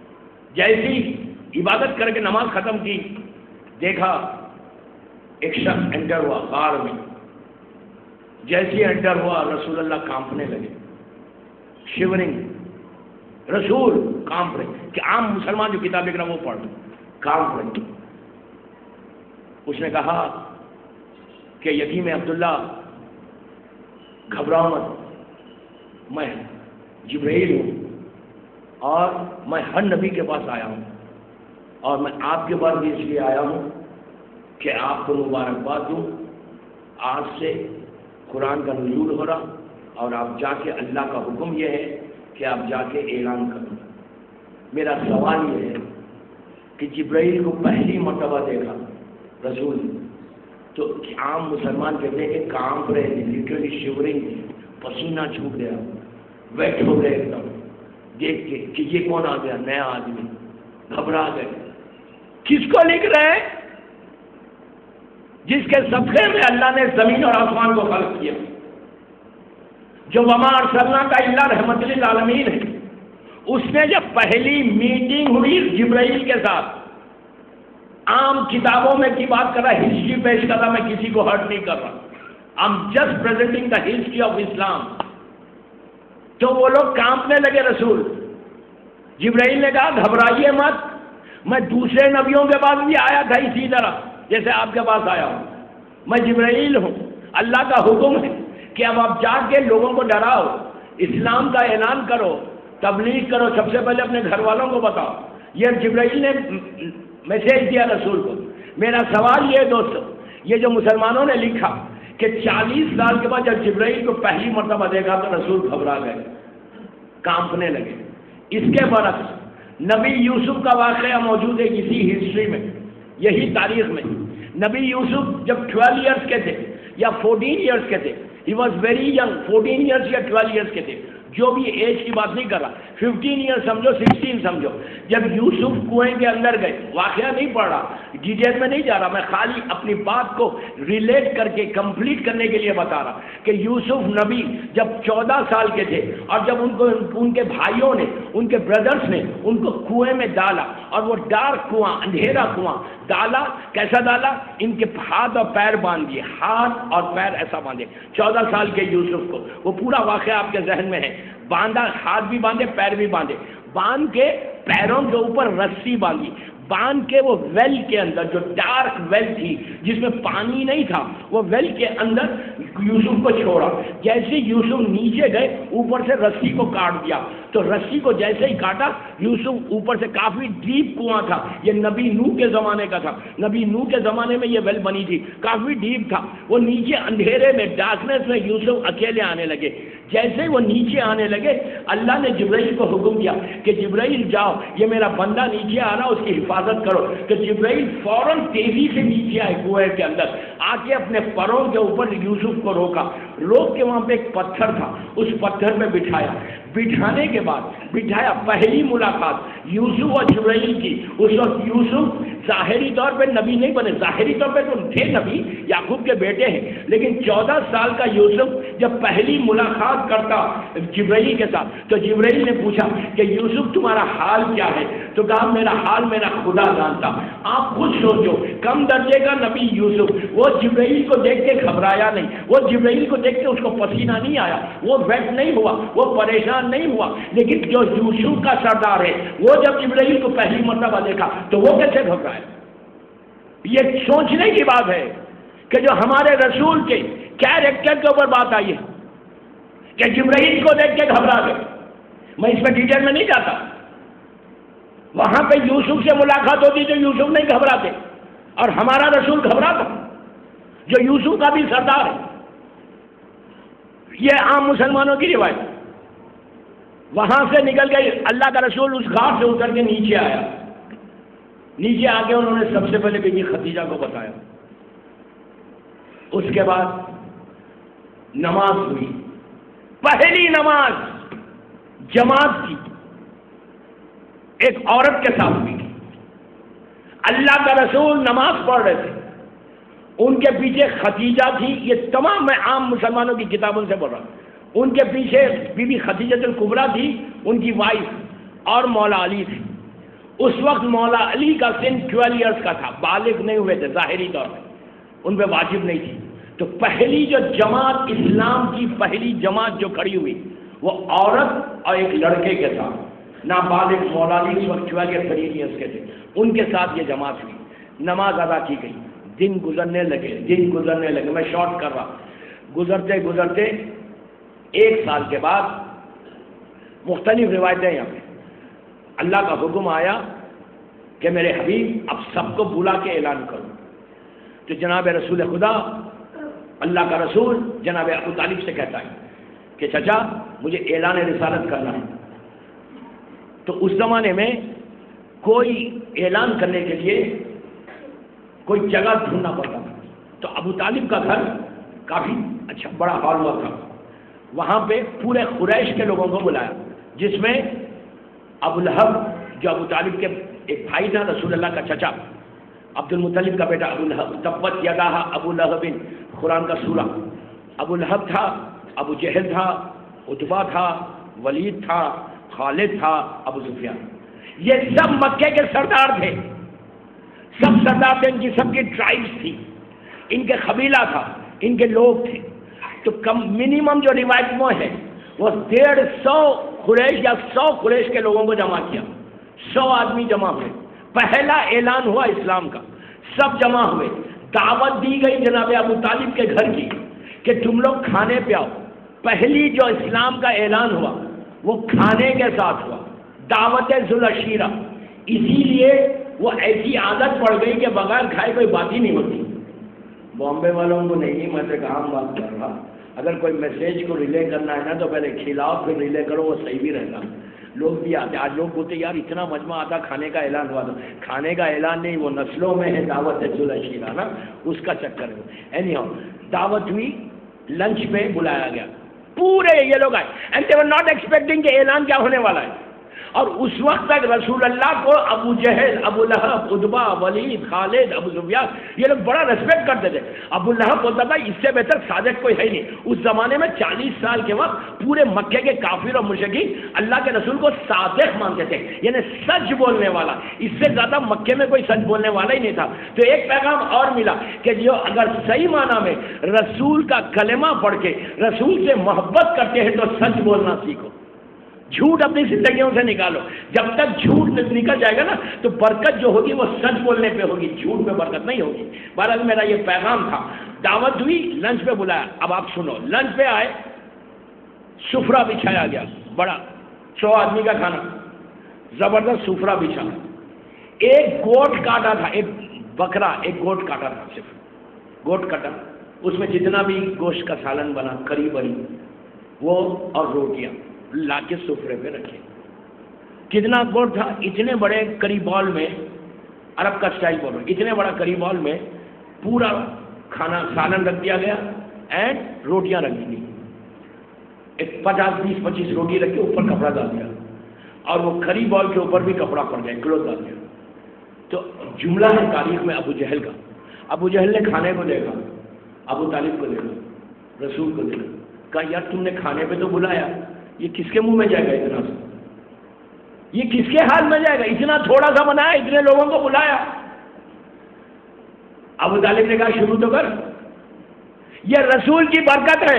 جیسی عبادت کر کے نماز ختم کی، دیکھا ایک شخص انٹر ہوا غار میں. جیسے انٹر ہوا رسول اللہ کانپنے لگے، شیورنگ. رسول کانپ رہے کہ عام مسلمان جو کتاب لکھ رہا وہ پڑھ کانپ رہے. اس نے کہا کہ یتیم عبداللہ گھبراؤ مت، میں جبرائیل ہوں اور میں ہر نبی کے پاس آیا ہوں، اور میں آپ کے پاس بھی اس لیے آیا ہوں کہ آپ کو مبارکباد دوں. آج سے قرآن کا نزول ہو رہا، اور آپ جا کے اللہ کا حکم یہ ہے کہ آپ جا کے اعلان کرو. میرا سوال یہ ہے کہ جبرائیل کو پہلی مرتبہ دیکھا رسول تو عام مسلمان کہتے ہیں کہ کانپ رہے تھے، لٹرلی شیورنگ، پسینہ چھوٹ گیا، ویٹ ہو گئے ایک دم دیکھ کے کہ یہ کون آ گیا، نیا آدمی. گھبرا گئے. کس کو لکھ رہے ہیں؟ جس کے صدقے میں اللہ نے زمین اور آسمان کو خلق کیا، جو وما ارسلناک الا رحمت للعالمین ہے۔ اس نے جب پہلی میٹنگ ہوئی جبرائیل کے ساتھ، عام کتابوں میں کی بات کر رہا، ہسٹری پیش کر رہا، میں کسی کو ہرٹ نہیں کر رہا، I am just presenting the history of Islam. تو وہ لوگ کانپنے لگے، رسول جبرائیل نے کہا گھبرائیے مت، میں دوسرے نبیوں کے پاس بھی آیا تھا اسی طرح جیسے آپ کے پاس آیا ہوں، میں جبرائیل ہوں، اللہ کا حکم ہے کہ اب آپ جا کے لوگوں کو ڈراؤ، اسلام کا اعلان کرو، تبلیغ کرو، سب سے پہلے اپنے گھر والوں کو بتاؤ۔ یہ جبرائیل نے میسیج دیا رسول کو۔ میرا سوال یہ دوستو، یہ جو مسلمانوں نے لکھا کہ چالیس سال کے بعد جب جبرائیل کو پہلی مرتبہ دیکھا تو رسول گھبرا گئے، کانپنے لگے۔ اس کے برعکس نبی یوسف کا واقعہ موجود ہے اسی ہسٹری میں، یہی تاریخ میں۔ نبی یوسف جب ٹویلو ایئرس کے تھے یا فورٹین ایئرس کے تھے، he was very young, fourteen years یا ٹویلو ایئرس کے تھے، جو بھی ایج کی بات نہیں کر رہا، ففٹین ایئر سمجھو، سکسٹین سمجھو، جب یوسف کنویں کے اندر گئے، واقعہ نہیں پڑھ رہا، ڈیٹیل میں نہیں جا رہا، میں خالی اپنی بات کو ریلیٹ کر کے کمپلیٹ کرنے کے لیے بتا رہا کہ یوسف نبی جب چودہ سال کے تھے اور جب ان کو ان کے بھائیوں نے، ان کے بردرس نے ان کو کنویں میں ڈالا، اور وہ ڈارک کنواں، اندھیرا کنواں ڈالا، کیسا ڈالا؟ ان کے ہاتھ اور پیر باندھ دیے، ہاتھ اور پیر ایسا باندھے، چودہ سال کے یوسف کو، وہ پورا واقعہ آپ کے ذہن میں ہے، باندھا، ہاتھ بھی باندھے، پیر بھی باندھے، باندھ کے پیروں کے اوپر رسی باندھی، باندھ کے وہ ویل کے اندر، جو ڈارک ویل تھی جس میں پانی نہیں تھا، وہ ویل کے اندر یوسف کو چھوڑا۔ جیسے یوسف نیچے گئے، اوپر سے رسی کو کاٹ دیا، تو رسی کو جیسے ہی کاٹا، یوسف اوپر سے، کافی ڈیپ کنواں تھا، یہ نبی نوح کے زمانے کا تھا، نبی نوح کے زمانے میں یہ ویل بنی تھی، کافی ڈیپ تھا، وہ نیچے اندھیرے میں، ڈارکنیس میں یوسف اکیلے آنے لگے۔ جیسے وہ نیچے آنے لگے، اللہ نے جبرائیل کو حکم دیا کہ جبرائیل جاؤ، یہ میرا بندہ نیچے آ رہا، اس کی حفاظت کرو۔ تو جبرائیل فوراً تیزی سے نیچے آئے کنویں کے اندر، آ کے اپنے پروں کے اوپر یوسف کو روکا، روک کے وہاں پہ ایک پتھر تھا، اس پتھر پہ بٹھایا، بٹھانے کے بعد بٹھایا، پہلی ملاقات یوسف اور جبرائیل کی۔ اس وقت یوسف ظاہری طور پہ نبی نہیں بنے، ظاہری طور پہ تو تھے نبی، یعقوب کے بیٹے ہیں، لیکن چودہ سال کا یوسف جب پہلی ملاقات کرتا جبرائیل کے ساتھ، تو جبرائیل نے پوچھا کہ یوسف تمہارا حال کیا ہے؟ تو کہا میرا حال میرا خدا جانتا۔ آپ خود سوچو، کم درجے کا نبی یوسف، وہ جبرائیل کو دیکھ کے گھبرایا نہیں، وہ جبرائیل کو دیکھ کے اس کو پسینہ نہیں آیا، وہ ویٹ نہیں ہوا، وہ پریشان نہیں ہوا، لیکن جو یوسف کا سردار ہے، وہ جب جبرائیل کو پہلی مرتبہ دیکھا تو وہ کیسے گھبرایا؟ یہ سوچنے کی بات ہے کہ جو ہمارے رسول کے کیریکٹر کے اوپر بات آئی ہے کہ جبرائیل کو دیکھ کے گھبرا گئے۔ میں اس میں ڈیٹیل میں نہیں جاتا، وہاں پہ یوسف سے ملاقات ہوتی تو یوسف نہیں گھبراتے، اور ہمارا رسول گھبراتا جو یوسف کا بھی سردار ہے۔ یہ عام مسلمانوں کی روایت۔ وہاں سے نکل گئی، اللہ کا رسول اس گھاٹ سے اتر کے نیچے آیا، نیچے آ کے انہوں نے سب سے پہلے بی بی خدیجہ کو بتایا۔ اس کے بعد نماز ہوئی، پہلی نماز جماعت کی، ایک عورت کے ساتھ بھی۔ اللہ کا رسول نماز پڑھ رہے تھے، ان کے پیچھے خدیجہ تھی، یہ تمام میں عام مسلمانوں کی کتابوں سے بول رہا ہوں، ان کے پیچھے بی بی خدیجہ الکبریٰ تھی، ان کی وائف، اور مولا علی تھی۔ اس وقت مولا علی کا سن ٹویلو ایئرس کا تھا، بالغ نہیں ہوئے تھے ظاہری طور پہ، ان پہ واجب نہیں تھی۔ تو پہلی جو جماعت، اسلام کی پہلی جماعت جو کھڑی ہوئی، وہ عورت اور ایک لڑکے کے ساتھ، نابالغ مولا علی اس وقت ٹویلو یا تھرٹین ایئرس کے تھے، ان کے ساتھ یہ جماعت ہوئی، نماز ادا کی گئی، دن گزرنے لگے، دن گزرنے لگے، میں شارٹ کر رہا، گزرتے گزرتے ایک سال کے بعد، مختلف روایتیں یہاں پہ، اللہ کا حکم آیا کہ میرے حبیب اب سب کو بلا کے اعلان کرو۔ تو جناب رسول خدا، اللہ کا رسول جناب ابو طالب سے کہتا ہے کہ چچا مجھے اعلان رسالت کرنا ہے۔ تو اس زمانے میں کوئی اعلان کرنے کے لیے کوئی جگہ ڈھونڈنا پڑتا تھا، تو ابو طالب کا گھر کافی اچھا بڑا ہال ہوا تھا، وہاں پہ پورے قریش کے لوگوں کو بلایا، جس میں ابو لہب جو ابو طالب کے ایک بھائی تھا، رسول اللہ کا چچا، عبد المطلب کا بیٹا ابو لہب، تبت یدا ابو لہب، قرآن کا سورہ۔ ابو لہب تھا، ابو جہل تھا، عتبہ تھا، ولید تھا، خالد تھا، ابو سفیان، یہ سب مکے کے سردار تھے، سب سردار تھے، ان کی سب کی ٹرائبس تھی، ان کے قبیلہ تھا، ان کے لوگ تھے۔ تو کم منیمم جو روایت میں ہے وہ ڈیڑھ سو قریش یا سو قریش کے لوگوں کو جمع کیا، سو آدمی جمع ہوئے، پہلا اعلان ہوا اسلام کا، سب جمع ہوئے، دعوت دی گئی جناب ابو طالب کے گھر کی کہ تم لوگ کھانے پہ آؤ۔ پہلی جو اسلام کا اعلان ہوا وہ کھانے کے ساتھ ہوا، دعوت ذوالعشیرہ، اسی لیے وہ ایسی عادت پڑ گئی کہ بغیر کھائے کوئی بات ہی نہیں ہوتی۔ بامبے والوں کو نہیں، میں تو عام بات کر رہا، اگر کوئی میسیج کو ریلے کرنا ہے نا تو پہلے کھلاؤ پھر ریلے کرو، وہ صحیح بھی رہتا۔ لوگ بھی آتے، آج لوگ بولتے یار اتنا مجمع آتا، کھانے کا اعلان ہوا تھا، کھانے کا اعلان نہیں، وہ نسلوں میں ہے دعوت ذوالعشیرہ نا، اس کا چکر ہے۔ اینی ہاؤ دعوت ہوئی، لنچ میں بلایا گیا، پورے یہ لوگ آئے، and they were not expecting کہ اعلان کیا ہونے والا ہے۔ اور اس وقت تک رسول اللہ کو ابو جہل، ابو لہب، عتبہ، ولید، خالد، ابو سفیان یہ لوگ بڑا ریسپیکٹ کرتے تھے۔ ابو لہب بولتا تھا اس سے بہتر صادق کوئی ہے ہی نہیں۔ اس زمانے میں چالیس سال کے وقت پورے مکے کے کافر اور مشرکین اللہ کے رسول کو صادق مانتے تھے، یعنی سچ بولنے والا، اس سے زیادہ مکے میں کوئی سچ بولنے والا ہی نہیں تھا۔ تو ایک پیغام اور ملا کہ جو اگر صحیح معنی میں رسول کا کلمہ پڑھ کے رسول سے محبت کرتے ہیں تو سچ بولنا سیکھو، جھوٹ اپنی زندگیوں سے نکالو۔ جب تک جھوٹ نکل جائے گا نا تو برکت جو ہوگی وہ سچ بولنے پہ ہوگی، جھوٹ پہ برکت نہیں ہوگی۔ بہرحال میرا یہ پیغام تھا، دعوت ہوئی، لنچ پہ بلایا۔ اب آپ سنو، لنچ پہ آئے، سفرہ بچھایا گیا، بڑا سو آدمی کا کھانا، زبردست سفرہ بچھا، ایک گوٹ کاٹا تھا، ایک بکرا ایک گوٹ کاٹا تھا، صرف گوٹ کاٹا، اس میں جتنا بھی گوشت کا سالن بنا، کری بری، وہ اور روٹیاں لا کے سفرے پہ رکھے۔ کتنا گوٹ تھا؟ اتنے بڑے کری بال میں، عرب کا سٹائل بول رہا ہوں، اتنے بڑا کری بال میں پورا کھانا سالن رکھ دیا گیا اینڈ روٹیاں رکھ دی، ایک پچاس بیس پچیس روٹی رکھ کے اوپر کپڑا ڈال دیا، اور وہ کری بال کے اوپر بھی کپڑا پڑ گیا، کلوتھ ڈال دیا۔ تو جملہ ہے تاریخ میں ابو جہل کا، ابو جہل نے کھانے کو دیکھا، ابو طالب کو دیکھا، رسول کو دیکھا، کہا یار تم نے کھانے پہ تو بلایا، یہ کس کے منہ میں جائے گا اتنا سا، یہ کس کے حال میں جائے گا، اتنا تھوڑا سا بنایا، اتنے لوگوں کو بلایا۔ ابو طالب نے کہا شروع تو کر، یہ رسول کی برکت ہے۔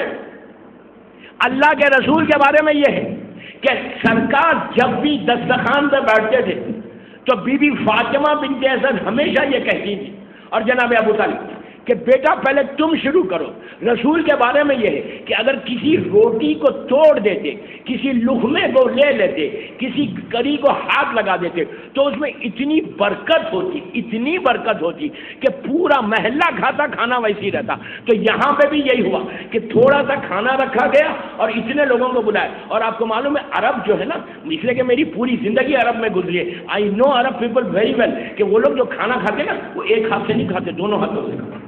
اللہ کے رسول کے بارے میں یہ ہے کہ سرکار جب بھی دسترخوان پہ بیٹھتے تھے تو بی بی فاطمہ بنت اسد ہمیشہ یہ کہتی تھی، اور جناب ابو طالب کہ بیٹا پہلے تم شروع کرو۔ رسول کے بارے میں یہ ہے کہ اگر کسی روٹی کو توڑ دیتے، کسی لقمے کو لے لیتے، کسی کری کو ہاتھ لگا دیتے تو اس میں اتنی برکت ہوتی، اتنی برکت ہوتی کہ پورا محلہ کھاتا، کھانا ویسے ہی رہتا۔ تو یہاں پہ بھی یہی ہوا کہ تھوڑا سا کھانا رکھا گیا اور اتنے لوگوں کو بلایا۔ اور آپ کو معلوم ہے عرب جو ہے نا، اس لیے کہ میری پوری زندگی عرب میں گزری ہے، I know Arab people very well, کہ وہ لوگ جو کھانا کھاتے نا وہ ایک ہاتھ سے نہیں کھاتے، دونوں ہاتھوں سے کھاتے،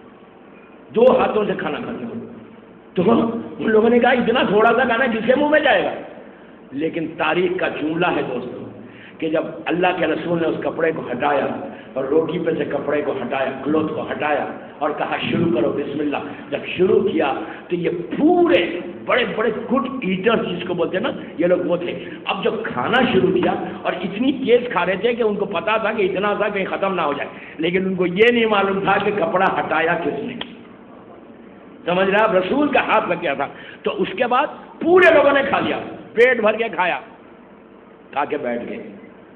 دو ہاتھوں سے کھانا کھاتے ہو۔ تو ان لوگوں نے کہا اتنا تھوڑا سا کھانا کس کے منہ میں جائے گا؟ لیکن تاریخ کا جملہ ہے دوستوں کہ جب اللہ کے رسول نے اس کپڑے کو ہٹایا اور روٹی پہ سے کپڑے کو ہٹایا، کلوتھ کو ہٹایا اور کہا شروع کرو بسم اللہ، جب شروع کیا تو یہ پورے بڑے بڑے گڈ ایٹرز جس کو بولتے ہیں نا، یہ لوگ وہ تھے۔ اب جب کھانا شروع کیا اور اتنی تیز کھا رہے تھے کہ ان کو پتا تھا کہ اتنا تھا کہ ختم نہ ہو جائے، لیکن ان کو یہ نہیں معلوم تھا کہ کپڑا ہٹایا کس نے، سمجھ رہا؟ رسول کا ہاتھ لگ گیا تھا۔ تو اس کے بعد پورے لوگوں نے کھا لیا، پیٹ بھر کے کھایا، کھا کے بیٹھ گئے۔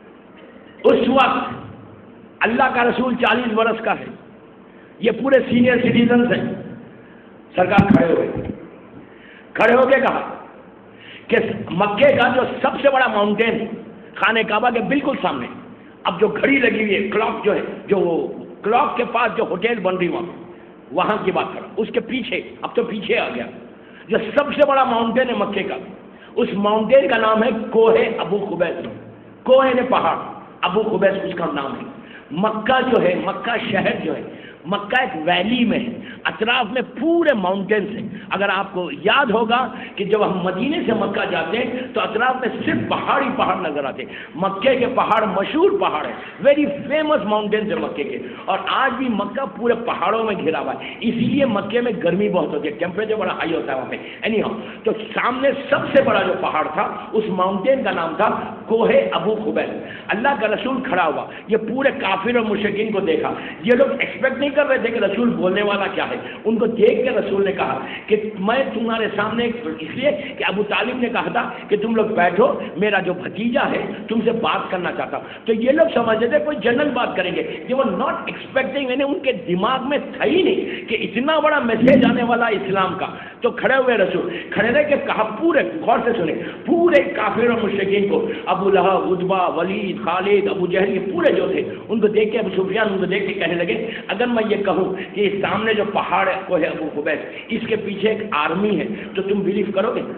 اس وقت اللہ کا رسول چالیس برس کا ہے، یہ پورے سینئر سٹیزنز ہیں، سرکار کھڑے ہوئے، کھڑے ہو کے کہا کہ مکے کا جو سب سے بڑا ماؤنٹین خانہ کعبہ کے بالکل سامنے، اب جو گھڑی لگی ہوئی ہے، کلاک جو ہے، جو کلاک کے پاس جو ہوٹل بن رہی وہاں وہاں کی بات کرو، اس کے پیچھے، اب تو پیچھے آ گیا، جو سب سے بڑا ماؤنٹین ہے مکے کا، اس ماؤنٹین کا نام ہے کوہ ابو قبیس، کوہ نے پہاڑ، ابو قبیس اس کا نام ہے۔ مکہ جو ہے، مکہ شہر جو ہے مکہ ایک ویلی میں ہے، اطراف میں پورے ماؤنٹینس ہیں. اگر آپ کو یاد ہوگا کہ جب ہم مدینے سے مکہ جاتے ہیں تو اطراف میں صرف پہاڑی پہاڑ نظر آتے ہیں. مکے کے پہاڑ مشہور پہاڑ ہیں، ویری فیمس ماؤنٹینس ہے مکے کے، اور آج بھی مکہ پورے پہاڑوں میں گھرا ہوا ہے. اسی لیے مکے میں گرمی بہت ہوتی ہے، ٹیمپریچر بڑا ہائی ہوتا ہے وہاں پہ. اینی ہاؤ، تو سامنے سب سے بڑا جو پہاڑ تھا اس ماؤنٹین کا نام تھا کوہ ابو قبیس. اللہ کا رسول کھڑا ہوا، یہ پورے کافر اور مشرکین کو دیکھا. یہ لوگ ایکسپیکٹ نہیں کر رہے تھے کہ رسول بولنے والا کیا ہے. ان کو دیکھ کے رسول نے کہا کہ میں تمہارے سامنے، اس لیے کہ ابو طالب نے کہا تھا کہ تم لوگ بیٹھو، میرا جو بھتیجا ہے تم سے بات کرنا چاہتا. تو یہ لوگ سمجھتے تھے کوئی جنرل بات کریں گے. یہ وہ ناٹ ایکسپیکٹنگ، یعنی ان کے دماغ میں تھا ہی نہیں کہ اتنا بڑا میسج آنے والا اسلام کا. تو کھڑے ہوئے رسول، کھڑے رہے کہ کہا پورے غور سے سنیں، پورے کافر اور مشرکین کو، ابو لہب، عتبہ، ولید، خالد، ابو جہل، یہ پورے جو تھے ان کو دیکھ کے ابو سفیان ان کو دیکھ کے کہنے لگے اگر میں یہ کہوں کہ اس سامنے جو پہاڑ ہے وہ ہے ابو قبیس، اس کے پیچھے ایک آرمی ہے، تو تم بلیو کرو گے؟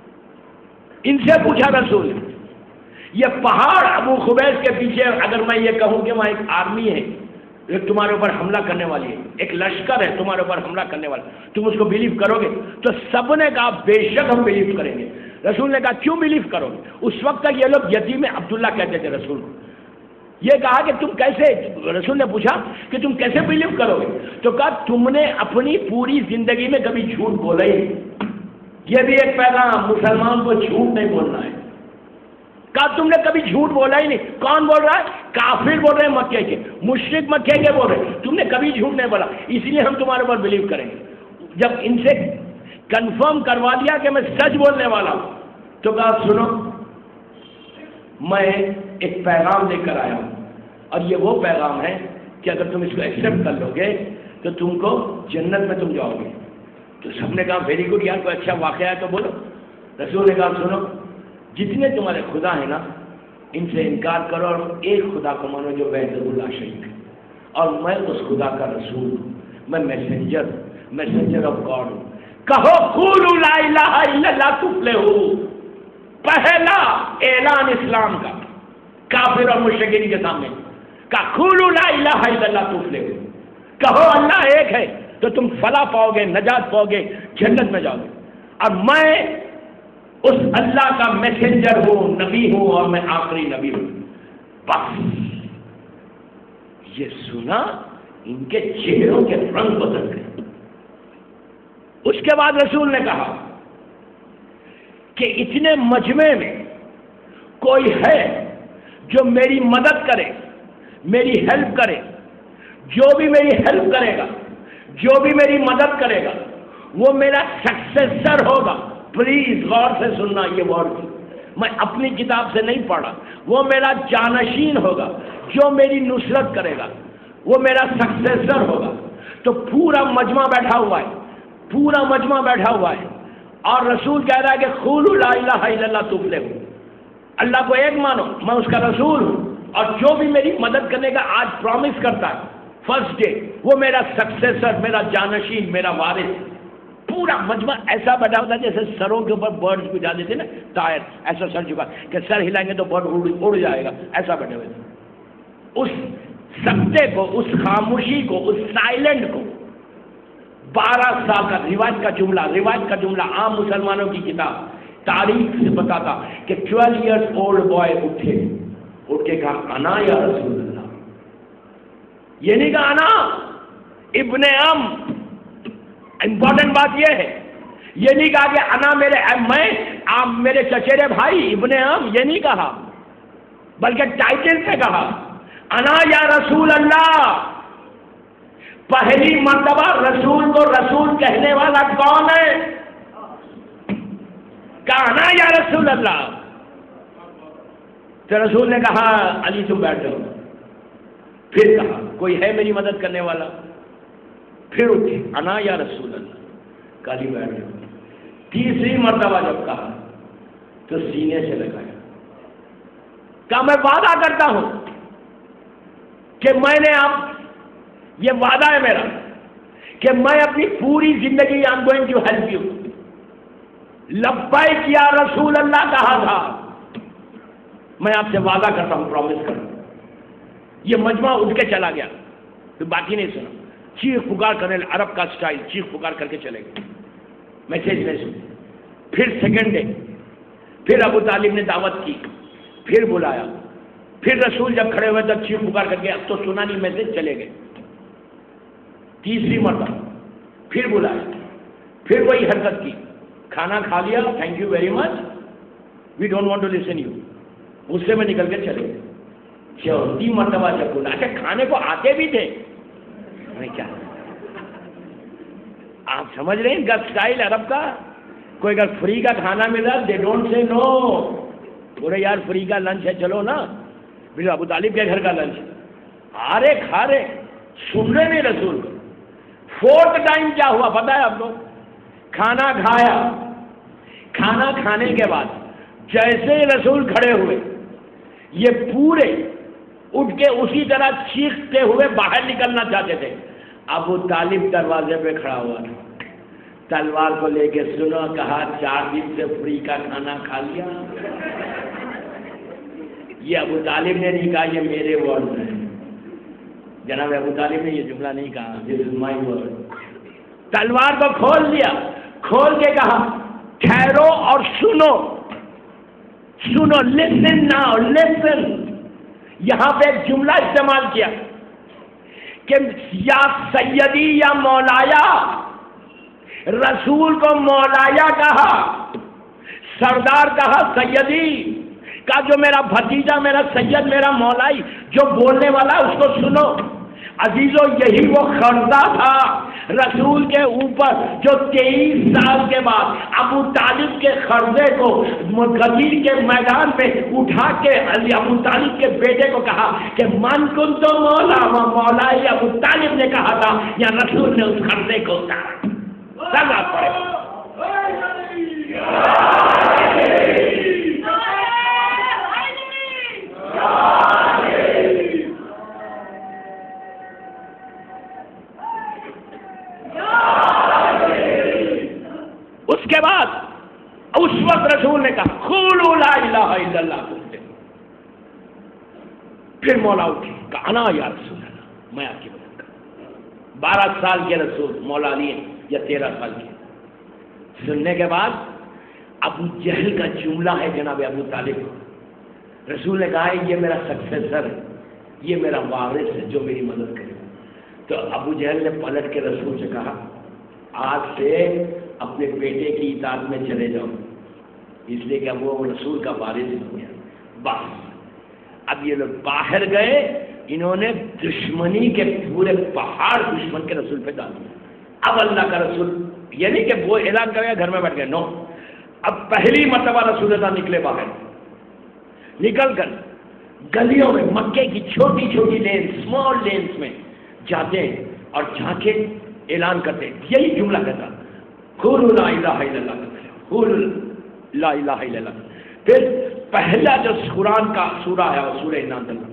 ان سے پوچھا رسول نے، یہ پہاڑ ابو قبیس کے پیچھے اگر میں یہ کہوں کہ وہاں ایک آرمی ہے جو تمہارے اوپر حملہ کرنے والی ہے، ایک لشکر ہے تمہارے اوپر حملہ کرنے والا، تم اس کو بلیو کرو گے؟ تو سب نے کہا بے شک ہم بلیو کریں گے. رسول نے کہا کیوں بلیو کرو گے؟ اس وقت تک یہ لوگ یتیم عبداللہ کہتے تھے رسول کو. یہ کہا کہ تم کیسے، رسول نے پوچھا کہ تم کیسے بلیو کرو گے؟ تو کہا تم نے اپنی پوری زندگی میں کبھی جھوٹ بولا ہی نہیں. یہ بھی ایک پیغام، مسلمان کو جھوٹ نہیں بولنا ہے. کہا تم نے کبھی جھوٹ بولا ہی نہیں. کون بول رہا ہے؟ کافر بول رہے ہیں مکے کے، مشرک مکے کے بول رہے ہیں. تم نے کبھی جھوٹ نہیں بولا، اس لیے ہم تمہارے اوپر بلیو کریں گے. جب ان سے کنفرم کروا دیا کہ میں سچ بولنے والا ہوں تو کہا سنو، میں ایک پیغام لے کر آیا ہوں، اور یہ وہ پیغام ہے کہ اگر تم اس کو ایکسیپٹ کر لو گے تو تم کو جنت میں تم جاؤ گے. تو سب نے کہا ویری گڈ یار، کوئی اچھا واقعہ ہے تو بولو. رسول نے کہا سنو، جتنے تمہارے خدا ہیں نا ان سے انکار کرو اور ایک خدا کو مانو جو وحدہ اللہ شریک ہے، اور میں اس خدا کا رسول ہوں، میں میسنجر میسنجر آف گاڈ ہوں. کہو قولوا لا الہ الا اللہ تفلحوا، پہلا اعلان اسلام کا کافر اور مشرکین کے سامنے کہ قولوا لا الہ الا اللہ تفلحوا، کہو اللہ ایک ہے تو تم فلاح پاؤ گے، نجات پاؤ گے، جنت میں جاؤ گے. اور میں اس اللہ کا میسنجر ہوں، نبی ہوں، اور میں آخری نبی ہوں. بس یہ سنا ان کے چہروں کے رنگ بدل گئے. اس کے بعد رسول نے کہا کہ اتنے مجمع میں کوئی ہے جو میری مدد کرے، میری ہیلپ کرے، جو بھی میری ہیلپ کرے گا، جو بھی میری مدد کرے گا وہ میرا سکسیسر ہوگا. پلیز غور سے سننا یہ ورڈ، میں اپنی کتاب سے نہیں پڑھا. وہ میرا جانشین ہوگا، جو میری نصرت کرے گا وہ میرا سکسیسر ہوگا. تو پورا مجمع بیٹھا ہوا ہے، پورا مجمع بیٹھا ہوا ہے، اور رسول کہہ رہا ہے کہ قولوا لا الہ الا اللہ تفلحوا، اللہ کو ایک مانو، میں اس کا رسول ہوں، اور جو بھی میری مدد کرنے کا آج پرومس کرتا ہے فرسٹ ڈے وہ میرا سکسیسر، میرا جانشین، میرا وارث. پورا مجمع ایسا بیٹھا ہوتا ہے جیسے سروں کے اوپر برڈ بجا دیتے نا، ٹائر ایسا سر چکا کہ سر ہلائیں گے تو برڈ اڑ جائے گا، ایسا بیٹھے ہوئے تھے. اس سکتے کو، اس خاموشی کو، اس سائلنٹ کو بارہ سال کا، روایت کا جملہ روایت کا جملہ عام مسلمانوں کی کتاب تاریخ سے بتاتا کہ ٹویلو ایئرس اولڈ بوائے اٹھے، اٹھ کے کہا انا یا رسول اللہ. یہ نہیں کہا انا ابن ام، امپورٹنٹ بات یہ ہے، یہ نہیں کہا کہ انا میرے میں آپ میرے چچیرے بھائی ابن ام، یہ نہیں کہا، بلکہ ٹائٹل سے کہا انا یا رسول اللہ. پہلی مرتبہ رسول کو رسول کہنے والا کون ہے؟ کہا انا یا رسول اللہ. تو رسول نے کہا علی تم بیٹھ جاؤ. پھر کہا کوئی ہے میری مدد کرنے والا؟ پھر اٹھے انا یا رسول اللہ، کالی بیٹھ جاؤ. تیسری مرتبہ جب کہا تو سینے سے لگایا، کہا میں وعدہ کرتا ہوں کہ میں نے اب یہ وعدہ ہے میرا کہ میں اپنی پوری زندگی I am going to help you. لبیک یا رسول اللہ کہا تھا، میں آپ سے وعدہ کرتا ہوں، پرومس کرتا ہوں. یہ مجمع اٹھ کے چلا گیا، پھر باقی نہیں سنا. چیخ پکار کرنے، عرب کا سٹائل، چیخ پکار کر کے چلے گئے، میسج نہیں سن۔ پھر سیکنڈ ڈے پھر ابو طالب نے دعوت کی، پھر بلایا، پھر رسول جب کھڑے ہوئے تب چیخ پکار کر کے اب تو سنا نہیں میسج، چلے گئے۔ تیسری مرتبہ پھر بلایا، پھر وہی حرکت کی، کھانا کھا لیا، thank you very much, we don't want to listen you, غصے میں نکل کے چلے گئے۔ چوتھی مرتبہ جب بولا، اچھا کھانے کو آتے بھی تھے، کیا آپ سمجھ رہے ہیں ان کا اسٹائل عرب کا؟ کوئی اگر فری کا کھانا ملا دے ڈونٹ سے نو، بولے یار فری کا لنچ ہے چلو نا، پھر ابو طالب کے گھر کا لنچ، آ رہے کھا رہے، سن رہے نہیں رسول کو۔ فورتھ ٹائم کیا ہوا پتا ہے آپ کو؟ کھانا کھایا، کھانا کھانے کے بعد جیسے رسول کھڑے ہوئے، یہ پورے اٹھ کے اسی طرح چیختے ہوئے باہر نکلنا چاہتے تھے۔ ابو طالب دروازے پہ کھڑا ہوا تھا، تلوار کو لے کے سنو، کہا چار دن سے فری کا کھانا کھا لیا۔ یہ ابو طالب نے نہیں کہا، یہ میرے ورڈ ہیں، جناب ابو طالب نے یہ جملہ نہیں کہا، دس از مائی ورڈ۔ تلوار کو کھول لیا، کھول کے کہا ٹھہرو اور سنو، سنو، لسن ناؤ، لسن۔ یہاں پہ ایک جملہ استعمال کیا کہ یا سیدی یا مولایا، رسول کو مولایا کہا، سردار کہا سیدی، کہا جو میرا بھتیجا، میرا سید، میرا مولائی، جو بولنے والا اس کو سنو۔ عزیزو یہی وہ قرضہ تھا رسول کے اوپر جو تیئیس سال کے بعد ابو طالب کے قرضے کو غدیر کے میدان میں اٹھا کے ابو طالب کے بیٹے کو کہا کہ من کن تو مولا و مولائی، ابو طالب نے کہا تھا، یا رسول نے اس قرضے کو اتارا۔ سنا پڑے اس کے بعد اس وقت رسول نے کہا قولوا لا الہ الا اللہ، پھر مولا اٹھی کہا انا یا رسول اللہ، میں آپ کی مدد کروں۔ بارہ سال کے رسول مولا لیے یا تیرہ سال کے، سننے کے بعد ابو جہل کا جملہ ہے جناب ابو طالب، رسول نے کہا یہ میرا سکسیسر ہے، یہ میرا وارث ہے جو میری مدد کرے۔ تو ابو جہل نے پلٹ کے رسول سے کہا آج سے اپنے بیٹے کی اطاعت میں چلے جاؤ، اس لیے کہ اب وہ رسول کا وارث ہو گیا۔ بس اب یہ لوگ باہر گئے، انہوں نے دشمنی کے پورے پہاڑ دشمن کے رسول پہ ڈال دیا۔ اب اللہ کا رسول یہ نہیں کہ وہ اعلان کر گیا گھر میں بیٹھ گئے، نو، اب پہلی مرتبہ رسول اللہ نکلے باہر، نکل کر گلیوں میں مکے کی چھوٹی چھوٹی لین، اسمال لینس میں جاتے ہیں اور جا کے اعلان کرتے ہیں، یہی جملہ کہتا قولوا لا الہ الا اللہ، قولوا لا الہ الا اللہ۔ پھر پہلا جو قرآن کا سورہ ہے وہ سورہ انا انزلنا،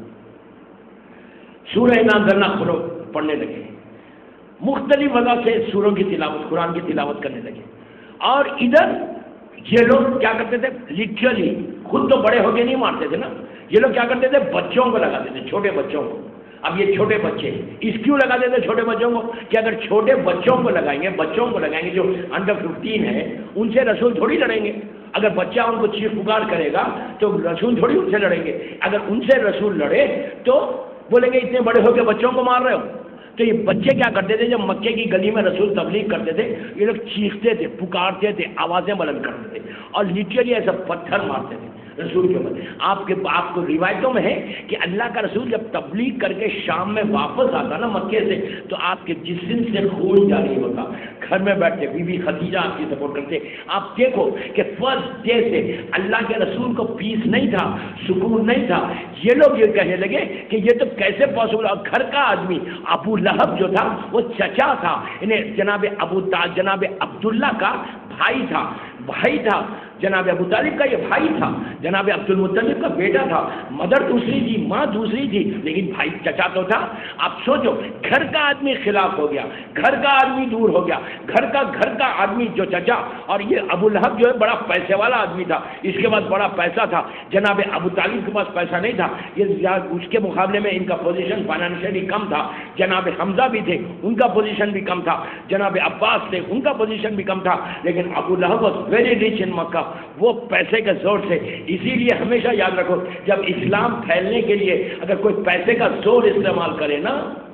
سورہ انا انزلنا پڑھنے لگے، مختلف وجہ سے سوروں کی تلاوت، قرآن کی تلاوت کرنے لگے۔ اور ادھر یہ لوگ کیا کرتے تھے، لٹرلی خود تو بڑے ہو کے نہیں مارتے تھے نا، یہ لوگ کیا کرتے تھے بچوں کو لگاتے تھے، چھوٹے بچوں کو۔ اب یہ چھوٹے بچے اس کیوں لگاتے تھے چھوٹے بچوں کو کہ اگر چھوٹے بچوں کو لگائیں گے، بچوں کو لگائیں گے جو انڈر ففٹین ہے، ان سے رسول تھوڑی لڑیں گے۔ اگر بچہ ان کو چیخ پکار کرے گا تو رسول تھوڑی ان سے لڑیں گے۔ اگر ان سے رسول لڑے تو بولیں گے اتنے بڑے ہو کے بچوں کو مار رہے ہو۔ تو یہ بچے کیا کرتے تھے، جب مکے کی گلی میں رسول تبلیغ کرتے تھے، یہ لوگ چیختے تھے، پکارتے تھے، آوازیں بلند کرتے تھے اور لٹرلی ایسا پتھر مارتے تھے رسول کے اوپر۔ آپ کے آپ کو روایتوں میں ہے کہ اللہ کا رسول جب تبلیغ کر کے شام میں واپس آتا نا مکے سے، تو آپ کے جسم سے خون جاری ہوتا، گھر میں بیٹھتے، بی بی خدیجہ آپ کی سپورٹ کرتے۔ آپ دیکھو کہ فرسٹ ڈے سے اللہ کے رسول کو پیس نہیں تھا، سکون نہیں تھا۔ یہ لوگ یہ کہنے لگے کہ یہ تو کیسے پاسبل، اور گھر کا آدمی ابو لہب جو تھا وہ چچا تھا، انہیں جناب ابو تا جناب عبداللہ کا بھائی تھا بھائی تھا جناب ابو طالب کا یہ بھائی تھا، جناب عبد المطلب کا بیٹا تھا، مدر دوسری تھی، ماں دوسری تھی، لیکن بھائی چچا تو تھا۔ آپ سوچو، گھر کا آدمی خلاف ہو گیا، گھر کا آدمی دور ہو گیا، گھر کا گھر کا آدمی جو چچا، اور یہ ابو لہب جو ہے بڑا پیسے والا آدمی تھا، اس کے پاس بڑا پیسہ تھا، جناب ابو طالب کے پاس پیسہ نہیں تھا، یہ اس کے مقابلے میں ان کا پوزیشن فائنینشلی کم تھا، جناب حمزہ بھی تھے ان کا پوزیشن بھی کم تھا، جناب عباس تھے ان کا پوزیشن بھی کم تھا، لیکن ابو لہب was very rich in Mecca, وہ پیسے کے زور سے۔ اسی لیے ہمیشہ یاد رکھو، جب اسلام پھیلنے کے لیے اگر کوئی پیسے کا زور استعمال کرے نا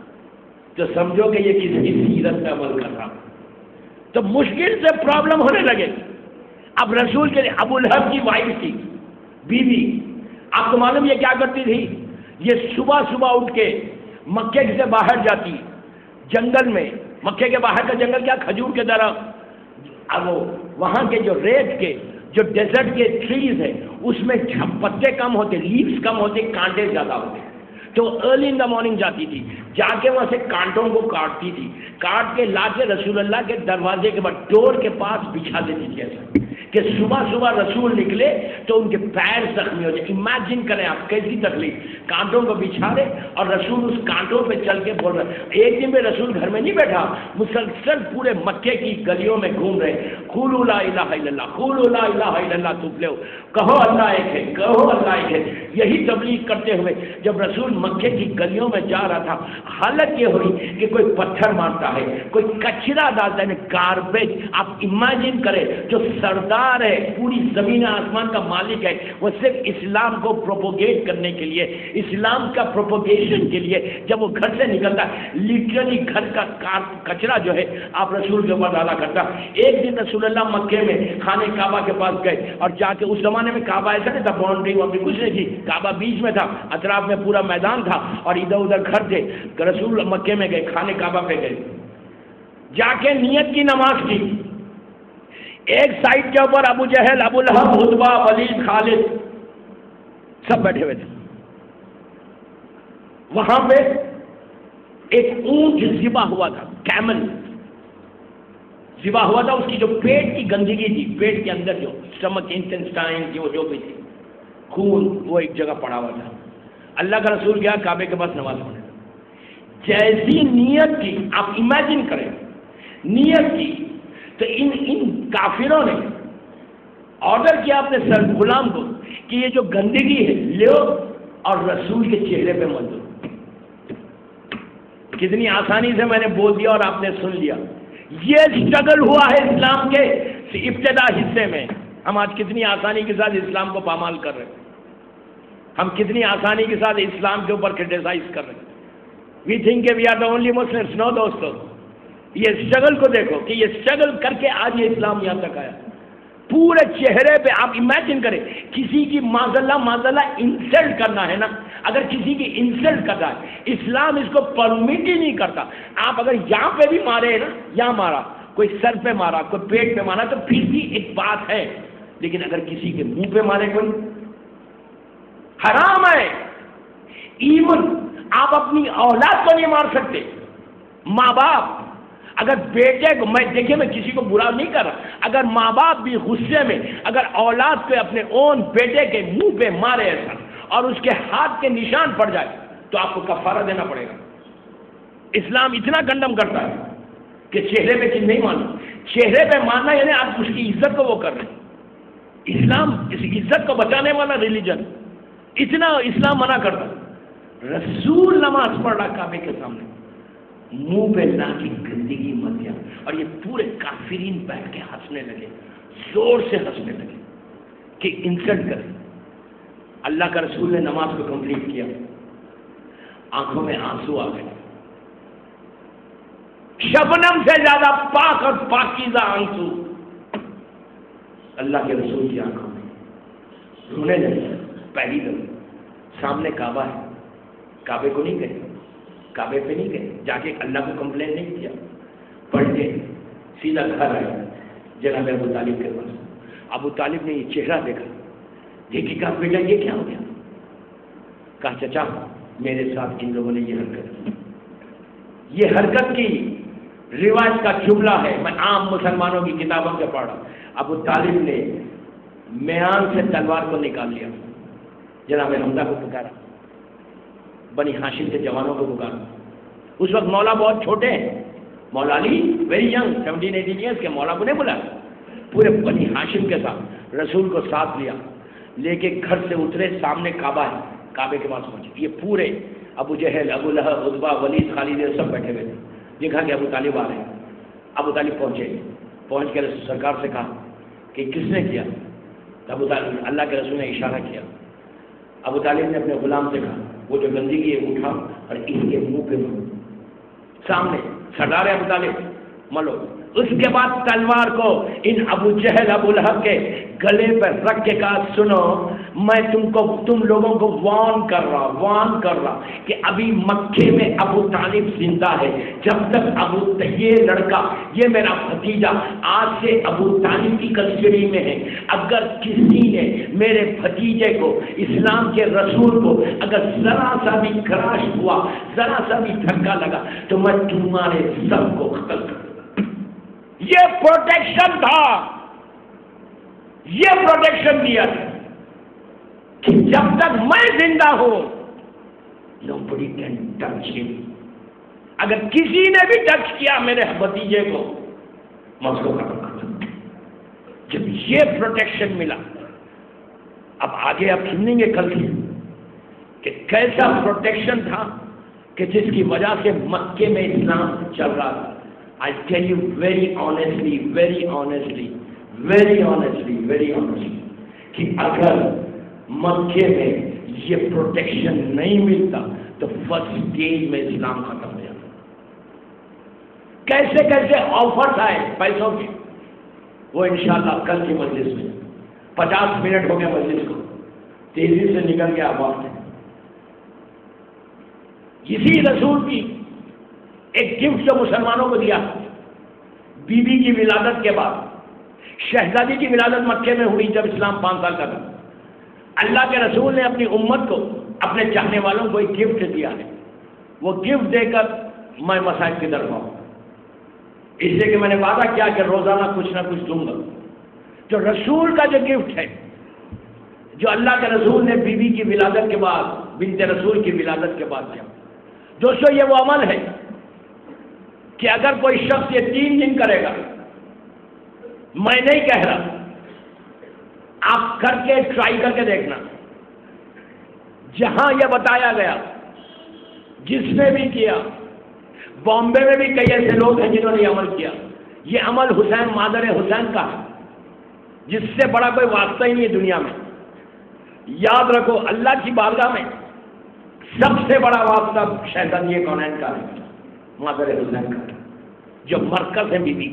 تو سمجھو کہ یہ کسی کی سیرت پہ عمل کر رہا، تو مشکل سے پرابلم ہونے لگے۔ اب رسول کے لیے ابو لہب کی وائف تھی، بیوی، آپ کو معلوم یہ کیا کرتی تھی؟ یہ صبح صبح اٹھ کے مکے سے باہر جاتی جنگل میں، مکے کے باہر کا جنگل کیا، کھجور کے درخت، اب وہاں کے جو ریت کے جو ڈیزرٹ کے ٹریز ہے اس میں پتے کم ہوتے، لیوز کم ہوتے، کانٹے زیادہ ہوتے، تو ارلی ان دا مارننگ جاتی تھی، جا کے وہاں سے کانٹوں کو کاٹتی تھی، کاٹ کے لا کے رسول اللہ کے دروازے کے بعد ڈور کے پاس بچھا دیتی تھی، ایسا کہ صبح صبح رسول نکلے تو ان کے پیر زخمی ہو جائے۔ امیجن کریں آپ کیسی تکلیف، کانٹوں کو بچھا دے اور رسول اس کانٹوں پہ چل کے بول رہے۔ ایک دن میں رسول گھر میں نہیں بیٹھا، مسلسل پورے مکے کی گلیوں میں گھوم رہے، قولوا لا الہ الا اللہ، قولوا لا الہ الا اللہ تفلحوا، کہو اللہ ایک ہے، کہو اللہ ایک ہے، یہی تبلیغ کرتے ہوئے جب رسول مکے کی گلیوں میں جا رہا تھا، حالت یہ ہوئی کہ کوئی پتھر مارتا ہے، کوئی کچرا ڈالتا ہے، گاربیج۔ آپ امیجن کریں، جو سردار ہے، پوری زمین آسمان کا مالک ہے، وہ صرف اسلام کو پروپوگیٹ کرنے کے لیے، اسلام کا پروپوگیشن کے لیے جب وہ گھر سے نکلتا ہے، لٹرلی گھر کا کچرا جو ہے آپ رسول کے اوپر ڈالا کرتا۔ ایک دن رسول اللہ مکے میں خانے کعبہ کے پاس گئے اور جا کے، اس زمانے میں کعبہ ایسا نہیں تھا، باؤنڈری وہاں کچھ نہیں تھی، کعبہ بیچ میں تھا، اطراف میں پورا میدان تھا اور ادھر ادھر گھر تھے۔ رسول مکے میں گئے، خانے کعبہ پہ گئے، جا کے نیت کی نماز کی، ایک سائڈ کے اوپر ابو جہل، ابو لہب، عتبہ، ولید، خالد سب بیٹھے ہوئے تھے، وہاں پہ ایک اونٹ ذبح ہوا تھا، کیمل ذبح ہوا تھا، اس کی جو پیٹ کی گندگی تھی، پیٹ کے اندر جو اسٹمک انٹسٹائن جو جو بھی تھی، خون، وہ ایک جگہ پڑا ہوا تھا۔ اللہ کا رسول گیا کعبے کے پاس نماز پڑھنے، جیسی نیت کی، آپ امیجن کریں نیت کی، تو ان ان کافروں نے آرڈر کیا اپنے سر غلام کو کہ یہ جو گندگی ہے لو اور رسول کے چہرے پہ مت دو۔ کتنی آسانی سے میں نے بول دیا اور آپ نے سن لیا۔ یہ اسٹرگل ہوا ہے اسلام کے ابتدا حصے میں۔ ہم آج کتنی آسانی کے ساتھ اسلام کو پامال کر رہے ہیں، ہم کتنی آسانی کے ساتھ اسلام کے اوپر کرٹیسائز کر رہے ہیں۔ We think we are the only Muslims. No دوستو، یہ اسٹرگل کو دیکھو کہ یہ اسٹرگل کر کے آج یہ اسلام یہاں تک آیا۔ پورے چہرے پہ آپ امیجن کریں، کسی کی معذلہ معذلہ انسلٹ کرنا ہے نا، اگر کسی کی انسلٹ کرتا ہے اسلام اس کو پرمٹ ہی نہیں کرتا۔ آپ اگر یہاں پہ بھی مارے نا، یہاں مارا، کوئی سر پہ مارا، کوئی پیٹ پہ مارا تو پھر بھی ایک بات ہے، لیکن اگر کسی کے منہ پہ مارے کوئی، حرام ہے۔ ایون آپ اپنی اولاد کو نہیں مار سکتے، ماں باپ اگر بیٹے کو، میں دیکھیں میں کسی کو برا نہیں کر رہا، اگر ماں باپ بھی غصے میں اگر اولاد کو اپنے اون بیٹے کے منہ پہ مارے ایسا اور اس کے ہاتھ کے نشان پڑ جائے تو آپ کو کفارہ دینا پڑے گا۔ اسلام اتنا کنڈم کرتا ہے کہ چہرے پہ چیز نہیں ماننا، چہرے پہ ماننا یعنی آپ اس کی عزت کو وہ کر رہے ہیں۔ اسلام اس عزت کو بچانے والا ریلیجن، اتنا اسلام منع کرتا ہے۔ رسول نماز پڑھ رہا کعبے کے سامنے، منہ پہ لا کی گندگی مت دیا، اور یہ پورے کافرین بیٹھ کے ہنسنے لگے، زور سے ہنسنے لگے کہ انسلٹ کرے۔ اللہ کا رسول نے نماز کو کمپلیٹ کیا، آنکھوں میں آنسو آ گئے، شبنم سے زیادہ پاک اور پاکیزہ آنسو اللہ کے رسول کی آنکھوں میں، رونے لگے۔ پہلی دفعہ سامنے کعبہ ہے، کعبے کو نہیں گئے، کعبے پہ نہیں گئے، جا کے اللہ کو کمپلین نہیں کیا، پڑھ کے سیدھا گھر آئے جناب ابو طالب کے پاس۔ ابو طالب نے یہ چہرہ دیکھا، دیکھی کہا بیٹا یہ کیا ہو گیا؟ کہا چچا میرے ساتھ ان لوگوں نے یہ حرکت کی، یہ حرکت کی روایت کا جملہ ہے، میں عام مسلمانوں کی کتابوں سے پڑھا۔ ابو طالب نے میان سے تلوار کو نکال لیا، جناب حمزہ کو پکارا، بنی ہاشم کے جوانوں کو پکارا. اس وقت مولا بہت چھوٹے ہیں، مولا علی very young, seventeen eighteen years کے. مولا کو نہیں بلا، پورے بنی ہاشم کے ساتھ رسول کو ساتھ لیا، لے کے گھر سے اترے، سامنے کعبہ ہے، کعبے کے پاس پہنچے. یہ پورے ابو جہل، ابو لہب، عتبہ، ولید، خالد سب بیٹھے ہوئے تھے. دیکھا کہ ابو طالب آ رہے ہیں. ابو طالب پہنچے، پہنچ کر سرکار سے کہا کہ کس نے کیا؟ ابو طالب، اللہ کے رسول نے اشارہ کیا. ابو طالب نے اپنے غلام سے کہا وہ جو گندگی ہے اٹھا اور اس کے منہ پہ ملو. سامنے سردار ابو طالب ملو. اس کے بعد تلوار کو ان ابو جہل، ابو لہب کے گلے پر رکھ کے کہا سنو، میں تم کو تم لوگوں کو وارن کر رہا وارن کر رہا کہ ابھی مکے میں ابو طالب زندہ ہے. جب تک ابو یہ لڑکا، یہ میرا بھتیجا آج سے ابو طالب کی کسٹڈی میں ہے. اگر کسی نے میرے بھتیجے کو، اسلام کے رسول کو اگر ذرا سا بھی کراش ہوا، ذرا سا بھی دھکا لگا تو میں تمہارے سب کو قتل کر دوں. یہ پروٹیکشن تھا، یہ پروٹیکشن دیا کہ جب تک میں زندہ ہوں nobody can touch him. اگر کسی نے بھی ٹچ کیا میرے بھتیجے کو میں اس کو ختم کر دوں. جب یہ پروٹیکشن ملا، اب آگے آپ سنیں گے کل کی کہ کیسا پروٹیکشن تھا کہ جس کی وجہ سے مکے میں اسلام چل رہا تھا. I tell you very honestly, very honestly, very honestly, very honestly کہ اگر مکے میں یہ پروٹیکشن نہیں ملتا تو فرسٹ اسٹیج میں اسلام ختم ہو جاتا. کیسے کیسے آفرز آئے پیسوں کے، وہ انشاءاللہ کل کی مجلس میں. پچاس منٹ ہو گئے مجلس کو، تیزی سے نکل گیا وقت. اسی رسول کی ایک گفٹ جو مسلمانوں کو دیا، بی بی کی ولادت کے بعد، شہزادی کی ولادت مکے میں ہوئی جب اسلام پانچ سال کا تھا. اللہ کے رسول نے اپنی امت کو، اپنے چاہنے والوں کو ایک گفٹ دیا ہے. وہ گفٹ دے کر میں مساجد کی طرف آؤں، اس لیے کہ میں نے وعدہ کیا کہ روزانہ کچھ نہ کچھ دوں گا. جو رسول کا جو گفٹ ہے، جو اللہ کے رسول نے بی بی کی ولادت کے بعد، بنت رسول کی ولادت کے بعد دیا. دوستو یہ وہ عمل ہے کہ اگر کوئی شخص یہ تین دن کرے گا، میں نہیں کہہ رہا، آپ کر کے ٹرائی کر کے دیکھنا. جہاں یہ بتایا گیا، جس نے بھی کیا، بامبے میں بھی کئی ایسے لوگ ہیں جنہوں نے یہ عمل کیا. یہ عمل حسین مادر حسین کا ہے، جس سے بڑا کوئی واسطہ ہی نہیں ہے دنیا میں. یاد رکھو اللہ کی بارگاہ میں سب سے بڑا واسطہ شہزادی کونین کا ہے، مادر حسین کا، جو مرکز ہے بی بی،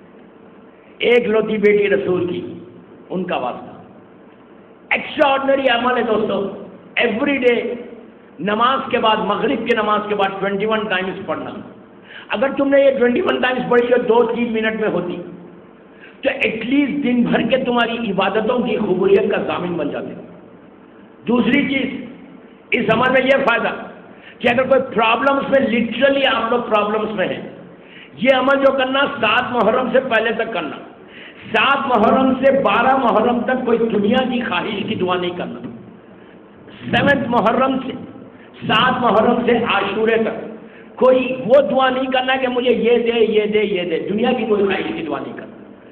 ایک لوتی بیٹی رسول کی، ان کا واسطہ. ایکسٹرا آرڈنری عمل ہے دوستو. ایوری ڈے نماز کے بعد، مغرب کی نماز کے بعد ٹوینٹی ون ٹائمز پڑھنا. اگر تم نے یہ ٹوینٹی ون ٹائمز پڑھی جو دو تین منٹ میں ہوتی تو ایٹ لیسٹ دن بھر کے تمہاری عبادتوں کی قبولیت کا ضامن بن جاتے. دوسری چیز اس عمل میں یہ فائدہ کہ اگر کوئی پرابلمس میں، لٹرلی آپ لوگ پرابلمس میں ہیں، یہ عمل جو کرنا سات محرم سے پہلے تک کرنا. سات محرم سے بارہ محرم تک کوئی دنیا کی خواہش کی دعا نہیں کرنا. سیونتھ محرم سے سات محرم سے عاشورے تک کوئی وہ دعا نہیں کرنا کہ مجھے یہ دے یہ دے یہ دے. دنیا کی کوئی خواہش کی دعا نہیں کرنا.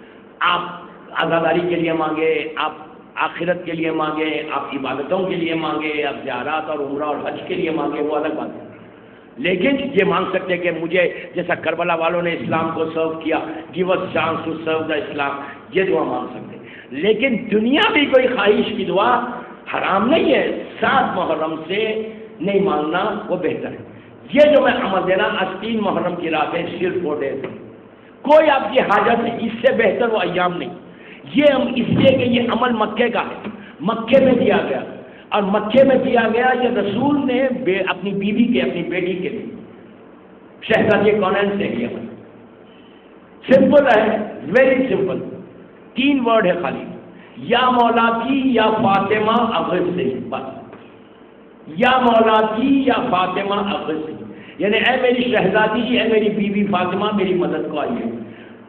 آپ آزاداری کے لیے مانگے، آپ آخرت کے لیے مانگے، آپ عبادتوں کے لیے مانگے، آپ زیارات اور عمرہ اور حج کے لیے مانگے، وہ الگ بات ہے. لیکن یہ مانگ سکتے کہ مجھے جیسا کربلا والوں نے اسلام کو سرو کیا، give us chance to serve the Islam, یہ دعا مانگ سکتے. لیکن دنیا بھی کوئی خواہش کی دعا حرام نہیں ہے، سات محرم سے نہیں مانگنا وہ بہتر ہے. یہ جو میں عمل دینا آج تین محرم کی رات ہے، صرف فور ڈیز، کوئی آپ کی حاجت نہیں، اس سے بہتر وہ ایام نہیں. یہ ہم اس لیے کہ یہ عمل مکے کا ہے، مکے میں دیا گیا، اور مکے میں دیا گیا یہ رسول نے بے اپنی بیوی کے، اپنی بیٹی کے لیے، شہزادی کونین سے کیا. سمپل ہے، ویری سمپل. تین ورڈ ہے خالی، یا مولا کی یا فاطمہ اغث سے، بس. یا مولا کی یا فاطمہ اغث سے، یعنی اے میری شہزادی، اے میری بیوی فاطمہ، میری مدد کو آئیے.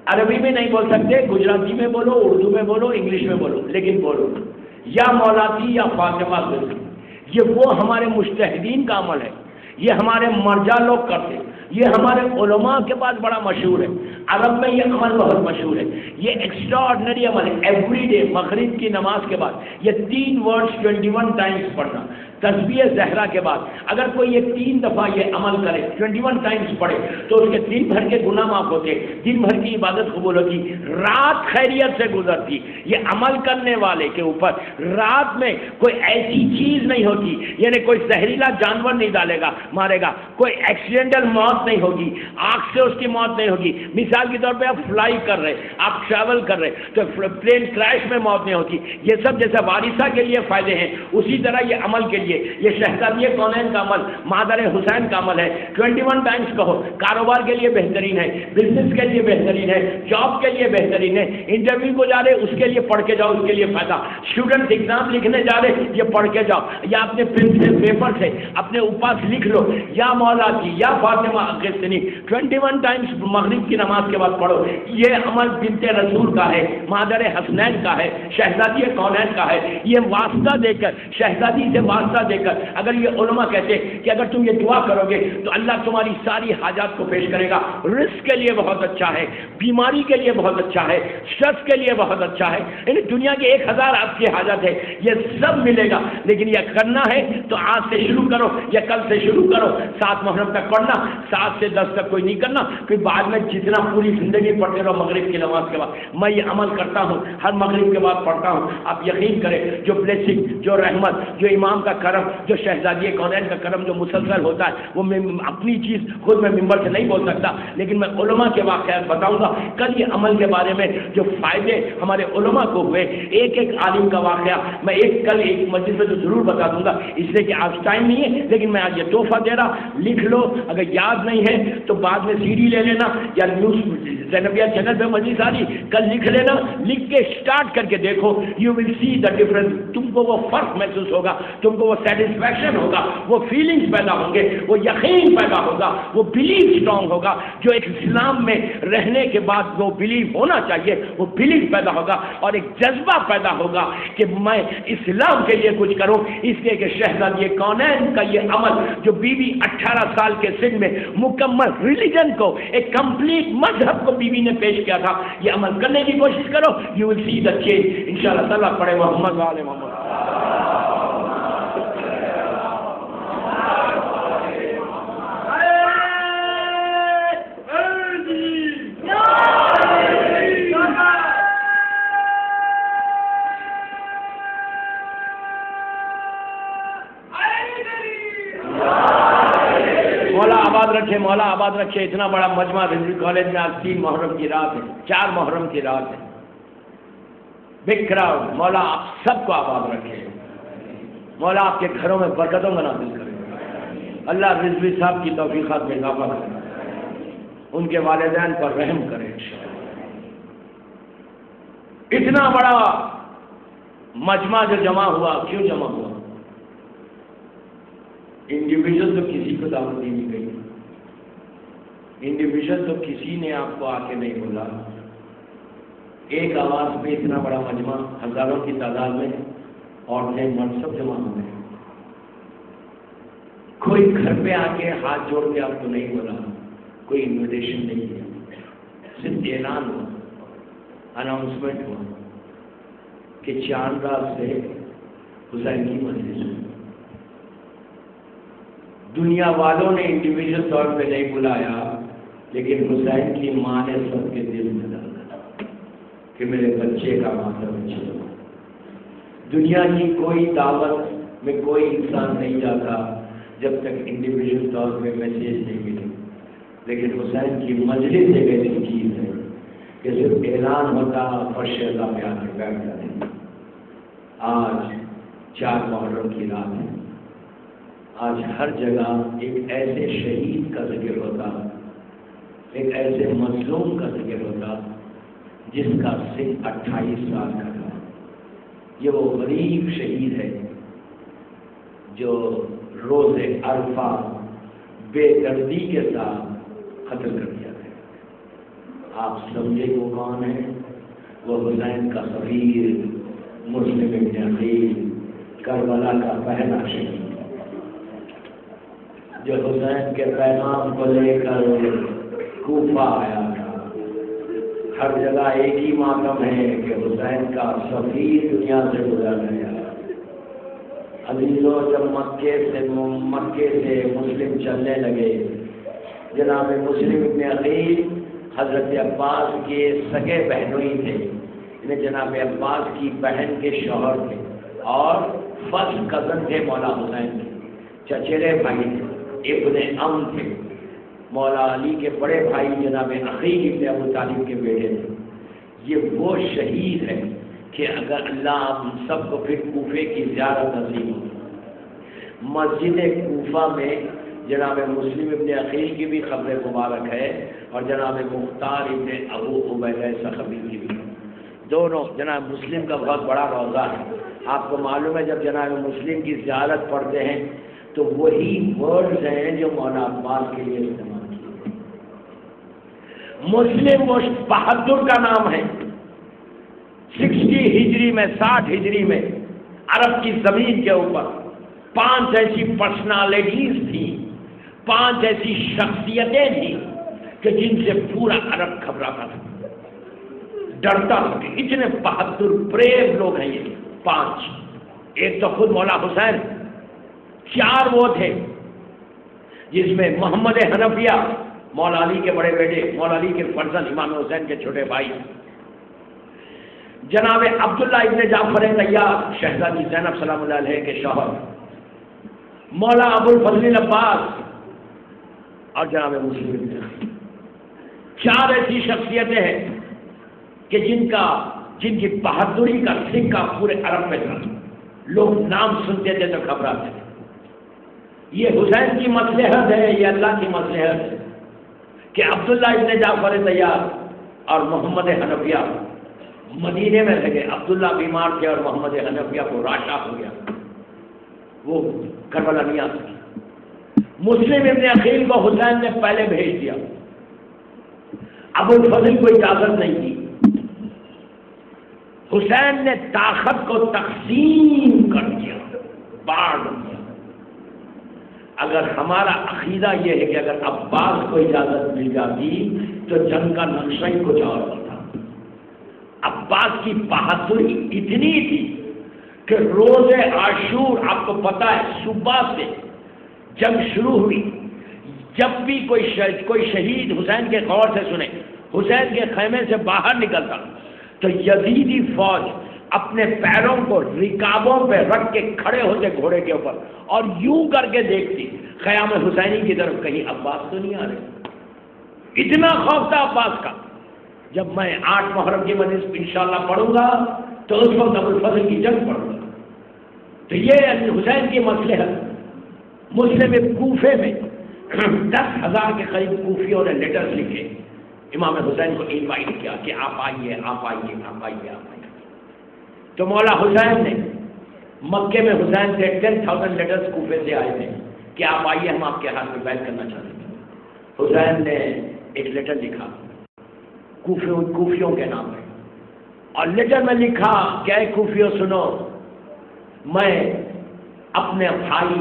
عربی میں نہیں بول سکتے، گجراتی میں بولو، اردو میں بولو، انگلش میں بولو، لیکن بولو یا مولا کی یا فاطمہ بنت۔ یہ وہ ہمارے مجتہدین کا عمل ہے، یہ ہمارے مرجع لوگ کرتے، یہ ہمارے علماء کے پاس بڑا مشہور ہے، عرب میں یہ عمل بہت مشہور ہے، یہ ایکسٹرا آرڈنری عمل ہے۔ ایوری ڈے مغرب کی نماز کے بعد یہ تین ورڈز ٹوینٹی ون ٹائمز پڑھنا، تسبیح زہرا کے بعد اگر کوئی یہ تین دفعہ یہ عمل کرے، ٹوینٹی ون ٹائمز پڑھے، تو اس کے دن بھر کے گناہ معاف ہوتے، دن بھر کی عبادت قبول ہوتی، رات خیریت سے گزرتی۔ یہ عمل کرنے والے کے اوپر رات میں کوئی ایسی چیز نہیں ہوتی، یعنی کوئی زہریلا جانور نہیں ڈالے گا مارے گا، کوئی ایکسیڈنٹل موت نہیں ہوگی، آگ سے اس کی موت نہیں ہوگی۔ مثال کے طور پہ آپ فلائی کر رہے، آپ ٹریول کر رہے تو پلین کریش میں موت نہیں ہوتی۔ یہ سب جیسے وارثہ کے لیے فائدے ہیں، اسی طرح یہ عمل کے لیے یہ شہزادی کونین کا عمل، مادر حسین کا عمل ہے۔ ٹوینٹی ون ٹائمز کہو، کاروبار کے لیے بہترین ہے، بزنس کے لیے بہترین ہے، جاب کے لیے بہترین ہے، انٹرویو کو جا رہے اس کے لیے پڑھ کے جاؤ، اس کے لیے فائدہ، اسٹوڈنٹ ایگزام لکھنے جا رہے یہ پڑھ کے جاؤ، یا اپنے پن سے پیپر سے اپنے اوپر لکھ لو یا مولا کی یا فاطمہ غسنی، ٹوینٹی ون ٹائمز مغرب کی نماز کے بعد پڑھو۔ یہ عمل بنت رسول کا ہے، مادر حسنین کا ہے، شہزادی کونین کا ہے۔ یہ واسطہ دے کر، شہزادی سے واسطہ دے کر، اگر یہ علماء کہتے کہ اگر تم یہ دعا کرو گے تو اللہ تمہاری ساری حاجات کو پیش کرے گا، رزق کے لیے بہت اچھا ہے، بیماری کے لیے بہت اچھا ہے، شرط کے لیے بہت اچھا ہے، یعنی دنیا کے ایک ہزار آپ کی حاجت ہے، یہ سب ملے گا۔ لیکن یہ کرنا ہے تو آج سے شروع کرو یا کل سے شروع کرو، سات محرم تک پڑھنا، سات سے دس تک کوئی نہیں کرنا، پھر بعد میں جتنا پوری زندگی پڑھتے رہو مغرب کی نماز کے بعد۔ میں یہ عمل کرتا ہوں، ہر مغرب کے بعد پڑھتا ہوں۔ آپ یقین کریں، جو بلیسنگ، جو رحمت، جو امام کا کرم، جو شہزادی کونین کا کرم جو مسلسل ہوتا ہے، وہ میں اپنی چیز خود میں ممبر سے نہیں بول سکتا، لیکن میں علماء کے واقعات بتاؤں گا۔ کل یہ عمل کے بارے میں جو فائدے ہمارے علماء کو ہوئے، ایک ایک عالم کا واقعہ میں ایک کل ایک مجلس میں تو ضرور بتا دوں گا، اس لیے کہ آج ٹائم نہیں ہے، لیکن میں آج یہ تحفہ دے رہا، لکھ لو، اگر یاد نہیں ہے تو بعد میں سی ڈی لے لینا یا نیوز زینبیہ چینل پہ مجلس آ رہی، کل لکھ لینا، لکھ کے اسٹارٹ کر کے دیکھو، you will C the difference, تم کو وہ فرق محسوس ہوگا، تم کو وہ سیٹسفیکشن ہوگا، وہ فیلنگز پیدا ہوں گے، وہ یقین پیدا ہوگا، وہ بلیف اسٹرانگ ہوگا، جو ایک اسلام میں رہنے کے بعد وہ بلیف ہونا چاہیے، وہ بلیف پیدا ہوگا، اور ایک جذبہ پیدا ہوگا کہ میں اسلام کے لیے کچھ کروں۔ اس لیے کہ شہزادی کونین کا یہ عمل جو بی بی اٹھارہ سال کے سن میں مکمل ریلیجن کو، ایک کمپلیٹ مذہب کو بی بی نے پیش کیا تھا، یہ عمل کرنے کی کوشش کرو، you will C the change انشاءاللہ تعالیٰ۔ پڑھے محمد وعلى محمد۔ مولا آباد رکھے، مولا آباد رکھے۔ اتنا بڑا مجمع رضوی کالج میں آج تین محرم کی رات ہے، چار محرم کی رات ہے، بگ کراؤڈ۔ مولا آپ سب کو آباد رکھے، مولا آپ کے گھروں میں برکتوں کا نازل کرے، اللہ رضوی صاحب کی توفیقات میں اضافہ کرے، ان کے والدین پر رحم کرے۔ اتنا بڑا مجمع جو جمع ہوا، کیوں جمع ہوا؟ انڈیویجول تو کسی کو دعوت دی نہیں گئی، انڈیویجول تو کسی نے آپ کو آ کے نہیں بولا، ایک آواز پہ اتنا بڑا مجمع، ہزاروں کی تعداد میں عورتیں مرد سب جمع ہو گئے۔ کوئی گھر پہ آ کے ہاتھ جوڑ کے آپ کو نہیں بولا، کوئی انویٹیشن نہیں ہے، صرف اعلان ہوا، اناؤنسمنٹ ہوا کہ چاند رات سے حسین کی مجلس ہوئی۔ دنیا والوں نے انڈیویجول طور پہ نہیں بلایا، لیکن حسین کی ماں نے سب کے دل میں ڈالا کہ میرے بچے کا ماتم اچھا ہو۔ دنیا کی کوئی دعوت میں کوئی انسان نہیں جاتا جب تک انڈیویجول طور پہ میسیج نہیں ملے، لیکن حسین کی مجلس ایک ایسی چیز ہے کہ صرف اعلان ہوتا، فرش اللہ پہ آ کے بیٹھ جاتے۔ آج چار محرم کی رات ہے، آج ہر جگہ ایک ایسے شہید کا ذکر ہوتا، ایک ایسے مظلوم کا ذکر ہوتا جس کا سن اٹھائیس سال کا تھا۔ یہ وہ غریب شہید ہے جو روز عرفہ بے دردی کے ساتھ قتل کر دیا گیا۔ آپ سمجھے وہ کون ہے؟ وہ حسین کا سفیر، مسلم ابن عقیل، کربلا کا پہلا شہید، جو حسین کے پیغام کو لے کر کوفہ آیا تھا۔ ہر جگہ ایک ہی ماتم ہے کہ حسین کا سفیر دنیا سے گزر گیا۔ عزیزوں، جب مکے سے مکے سے مسلم چلنے لگے، جناب مسلم ابن عقیل حضرت عباس کے سگے بہنوئی تھے، انہیں جناب عباس کی بہن کے شوہر تھے اور فرسٹ کزن تھے مولا حسین کے، چچیرے بھائی تھے، ابن ام تھے، مولا علی کے بڑے بھائی جناب عقیل ابن ابو طالب کے بیٹے تھے۔ یہ وہ شہید ہے کہ اگر اللہ ہم سب کو پھر کوفے کی زیارت نصیب ہو، مسجد کوفہ میں جناب مسلم ابن عقیل کی بھی قبر مبارک ہے اور جناب مختار ابن ابو عبیدہ صحابی کی بھی، دونوں جناب مسلم کا بہت بڑا روضہ ہے۔ آپ کو معلوم ہے جب جناب مسلم کی زیارت پڑھتے ہیں تو وہی ورڈز ہیں جو مولا عباس کے لیے استعمال کیے۔ مسلم وہ بہادر کا نام ہے۔ سکسٹی ہجری میں، ساٹھ ہجری میں عرب کی زمین کے اوپر پانچ ایسی پرسنالٹیز تھیں، پانچ ایسی شخصیتیں تھیں کہ جن سے پورا عرب گھبراتا تھا، ڈرتا تھا کہ اتنے بہادر بریو لوگ ہیں یہ پانچ۔ ایک تو خود مولا حسین، چار وہ تھے جس میں محمد حنفیہ مولا علی کے بڑے بیٹے، مولا علی کے فرزند امام حسین کے چھوٹے بھائی، جناب عبداللہ ابن جعفر طیار شہزادی زینب سلام اللہ علیہ کے شوہر، مولا ابو الفضل عباس اور جناب مسلم ابن عقیل۔ چار ایسی شخصیتیں ہیں کہ جن کا جن کی بہادری کا سکہ پورے عرب میں تھا، لوگ نام سنتے تھے تو گھبراتے تھے۔ یہ حسین کی مصلحت ہے، یہ اللہ کی مصلحت ہے کہ عبداللہ ابن جعفر طیار اور محمد حنفیہ مدینے میں رہ گئے۔ عبداللہ بیمار تھے اور محمد حنفیہ کو راشا ہو گیا، وہ کربلا نہیں آ سکی۔ مسلم ابن عقیل کو حسین نے پہلے بھیج دیا، ابو الفضل کو اجازت نہیں دی۔ حسین نے طاقت کو تقسیم کر دیا، بانٹ دیا۔ اگر ہمارا عقیدہ یہ ہے کہ اگر عباس کو اجازت مل جاتی تو جنگ کا نقشہ ہی کچھ اور ہوتا۔ عباس کی بہادری اتنی تھی کہ روز عاشور، آپ کو پتا ہے صبح سے جنگ شروع ہوئی، جب بھی کوئی شہید کوئی شہید حسین کے غور سے سنے، حسین کے خیمے سے باہر نکلتا تو یزیدی فوج اپنے پیروں کو رکابوں پہ رکھ کے کھڑے ہوتے گھوڑے کے اوپر اور یوں کر کے دیکھتی خیام حسینی کی طرف، کہیں عباس تو نہیں آ رہے۔ اتنا خوف تھا عباس کا۔ جب میں آٹھ محرم کی مجلس انشاءاللہ پڑھوں گا تو اس وقت ابو الفضل کی جنگ پڑھوں گا۔ تو یہ حسین کی مصلحت۔ مسلم کوفے میں دس ہزار کے قریب کوفیوں نے لیٹرز لکھے، امام حسین کو انوائٹ کیا کہ آپ آئیے آپ آئیے آپ آئیے آپ آئیے۔ تو مولا حسین نے مکے میں حسین سے ٹین تھاؤزینڈ لیٹرز کوفے سے آئے تھے کہ آپ آئیے، ہم آپ کے ہاتھ میں بیعت کرنا چاہتے ہیں۔ حسین نے ایک لیٹر لکھا کوفیوں کوفیوں کے نام ہے، اور لیٹر میں لکھا کہ اے کوفیوں سنو، میں اپنے بھائی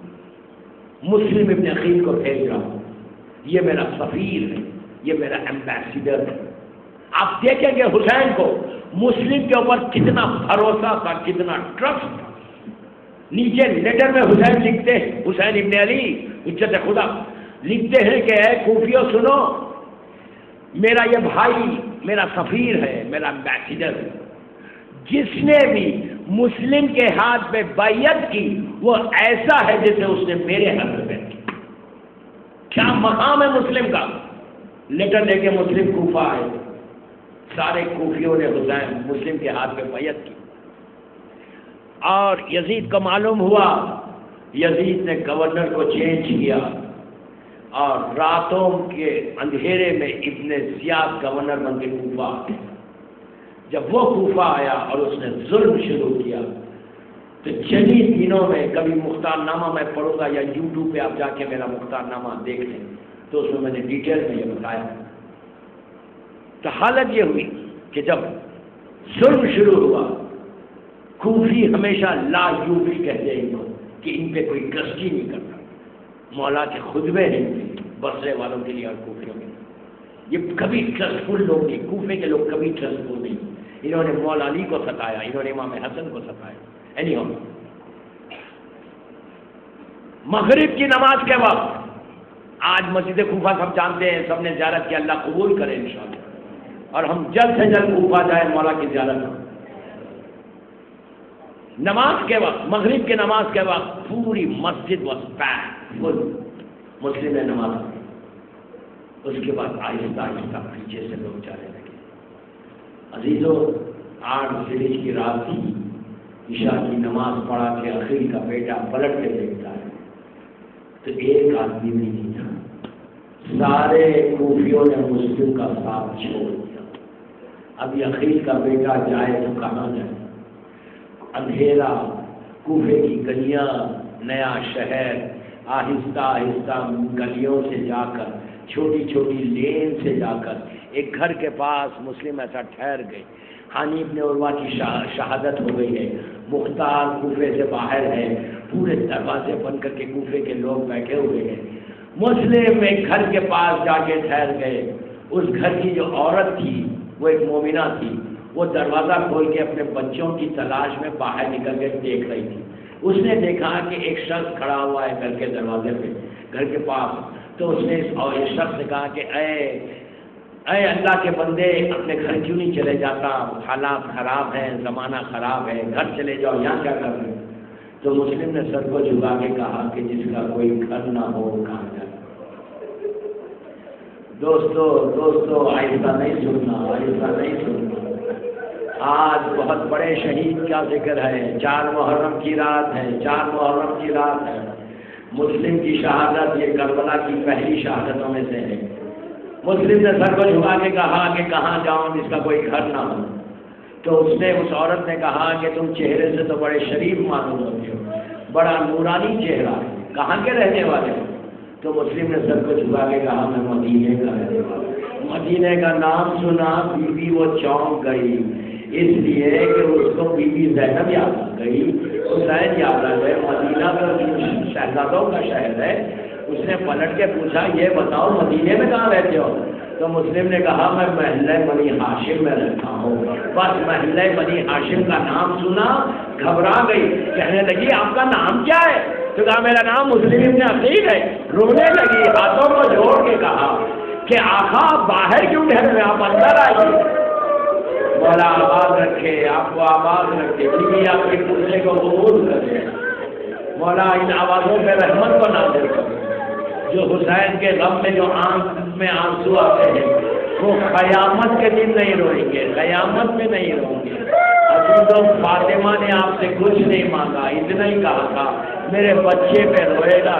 مسلم ابن عقیل کو بھیج رہا ہوں، یہ میرا سفیر ہے، یہ میرا ایمبیسیڈر ہے۔ آپ دیکھیں کہ حسین کو مسلم کے اوپر کتنا بھروسہ تھا، کتنا ٹرسٹ تھا۔ نیچے لیٹر میں حسین لکھتے ہیں، حسین ابن علی حجت خدا لکھتے ہیں کہ اے کوفیوں سنو، میرا یہ بھائی میرا سفیر ہے، میرا ایمبیسیڈر ہے، جس نے بھی مسلم کے ہاتھ میں بیعت کی وہ ایسا ہے جیسے اس نے میرے ہاتھ میں بیعت کی۔ کیا مقام ہے مسلم کا۔ لیٹر لے کے مسلم کوفہ آئے، سارے کوفیوں نے حسین مسلم کے ہاتھ میں بیعت کی، اور یزید کو معلوم ہوا، یزید نے گورنر کو چینج کیا، اور راتوں کے اندھیرے میں ابن زیاد گورنر بن کے کوفہ آئے۔ جب وہ کوفہ آیا اور اس نے ظلم شروع کیا تو چلی دنوں میں، کبھی مختار نامہ میں پڑھوں گا یا یوٹیوب پہ آپ جا کے میرا مختار نامہ دیکھ لیں تو اس میں میں نے ڈیٹیل میں یہ بتایا تو حالت یہ ہوئی کہ جب ظلم شروع ہوا، کوفی ہمیشہ لا یوفی کہتے ہیں ان کو کہ ان پہ کوئی ٹرسٹی نہیں کرتا. مولا کے خطبے ہیں بصرے والوں کے لیے اور کوفیوں کے لیے، یہ کبھی ٹرسٹفل لوگ نہیں، کوفے کے لوگ کبھی ٹرسٹفل نہیں. انہوں نے مولا علی کو ستایا، انہوں نے امام حسن کو ستایا. اینی ہو مغرب کی نماز کے وقت، آج مسجد کوفہ سب جانتے ہیں، سب نے زیارت کی، اللہ قبول کرے انشاءاللہ، اور ہم جلد سے جلد کوفہ جائیں مولا کی زیارت. نماز کے وقت، مغرب کے نماز کے وقت پوری مسجد واز پیکڈ فل، مسلم نے نماز پڑھی. اس کے بعد آہستہ آہستہ پیچھے سے لوگ جانے لگے. عزیزو، آٹھ ذیلحج کی رات تھی، عشاء کی نماز پڑھا کے اخیر کا بیٹا پلٹ کے دیکھتا ہے تو ایک آدمی بھی نہیں تھا. سارے کوفیوں نے مسلم کا ساتھ چھوڑ دیا. اب یہ اخیر کا بیٹا جائے تو کہاں جائے؟ اندھیرا، کوفے کی گلیاں، نیا شہر، آہستہ آہستہ گلیوں سے جا کر، چھوٹی چھوٹی لین سے جا کر ایک گھر کے پاس مسلم ایسا ٹھہر گئے. حانی ابن عروہ کی شہادت ہو گئی ہے، مختار کوفے سے باہر ہے، پورے دروازے بند کر کے کوفے کے لوگ بیٹھے ہوئے ہیں. مسلم ایک گھر کے پاس جا کے ٹھہر گئے. اس گھر کی جو عورت تھی وہ ایک مومنہ تھی، وہ دروازہ کھول کے اپنے بچوں کی تلاش میں باہر نکل کے دیکھ رہی تھی. اس نے دیکھا کہ ایک شخص کھڑا ہوا ہے گھر کے دروازے پہ، گھر کے پاس. تو اس نے اور اس شخص نے کہا کہ اے اے اللہ کے بندے، اپنے گھر کیوں نہیں چلے جاتا؟ حالات خراب ہیں، زمانہ خراب ہے، گھر چلے جاؤ، یہاں کیا کر رہے؟ تو مسلم نے سر کو جھکا کے کہا کہ جس کا کوئی گھر نہ ہو کہاں جائے. دوستو دوستو آہستہ نہیں سننا، آہستہ نہیں سننا. آج بہت بڑے شہید کا ذکر ہے، چار محرم کی رات ہے، چار محرم کی رات ہے. مسلم کی شہادت یہ کربلا کی پہلی شہادتوں میں سے ہے. مسلم نے سر کو جھکا کے کہا کہ کہاں جاؤں جس کا کوئی گھر نہ ہو. تو اس نے اس عورت نے کہا کہ تم چہرے سے تو بڑے شریف معلوم ہوتے ہو، بڑا نورانی چہرہ ہے، کہاں کے رہنے والے ہو؟ تو مسلم نے سر کو جھکا کے کہا میں مدینے کا رہنے والا. مدینے کا نام سنا بی بی وہ چونک گئی، اس لیے کہ اس کو بی بی زینب یاد آ گئی، حسین یاد آ گئے. مدینہ تو شہزادوں کا شہر ہے. اس نے پلٹ کے پوچھا یہ بتاؤ مدینے میں کہاں رہتے ہو؟ تو مسلم نے کہا میں محلہ بنی ہاشم میں رہتا ہوں. بس محلہ بنی ہاشم کا نام سنا گھبرا گئی، کہنے لگی آپ کا نام کیا ہے؟ تو کہا میرا نام مسلم ابن عقیل ہے. رونے لگی، ہاتھوں کو جوڑ کے کہا کہ آقا باہر کیوں ٹھہرے ہوئے، آپ اندر آئیے. مولا آباد رکھے، آپ کو آباد رکھے، بیوی آپ کے پوچھنے کو قبول کرے. مولا ان آوازوں پہ رحمت کو نازل کرے. جو حسین کے غم میں جو آنکھ میں آنسو آتے ہیں وہ قیامت کے دن نہیں روئیں گے، قیامت میں نہیں روئیں گے. عزیزو، فاطمہ نے آپ سے کچھ نہیں مانگا، اتنا ہی کہا تھا میرے بچے پہ روئے گا.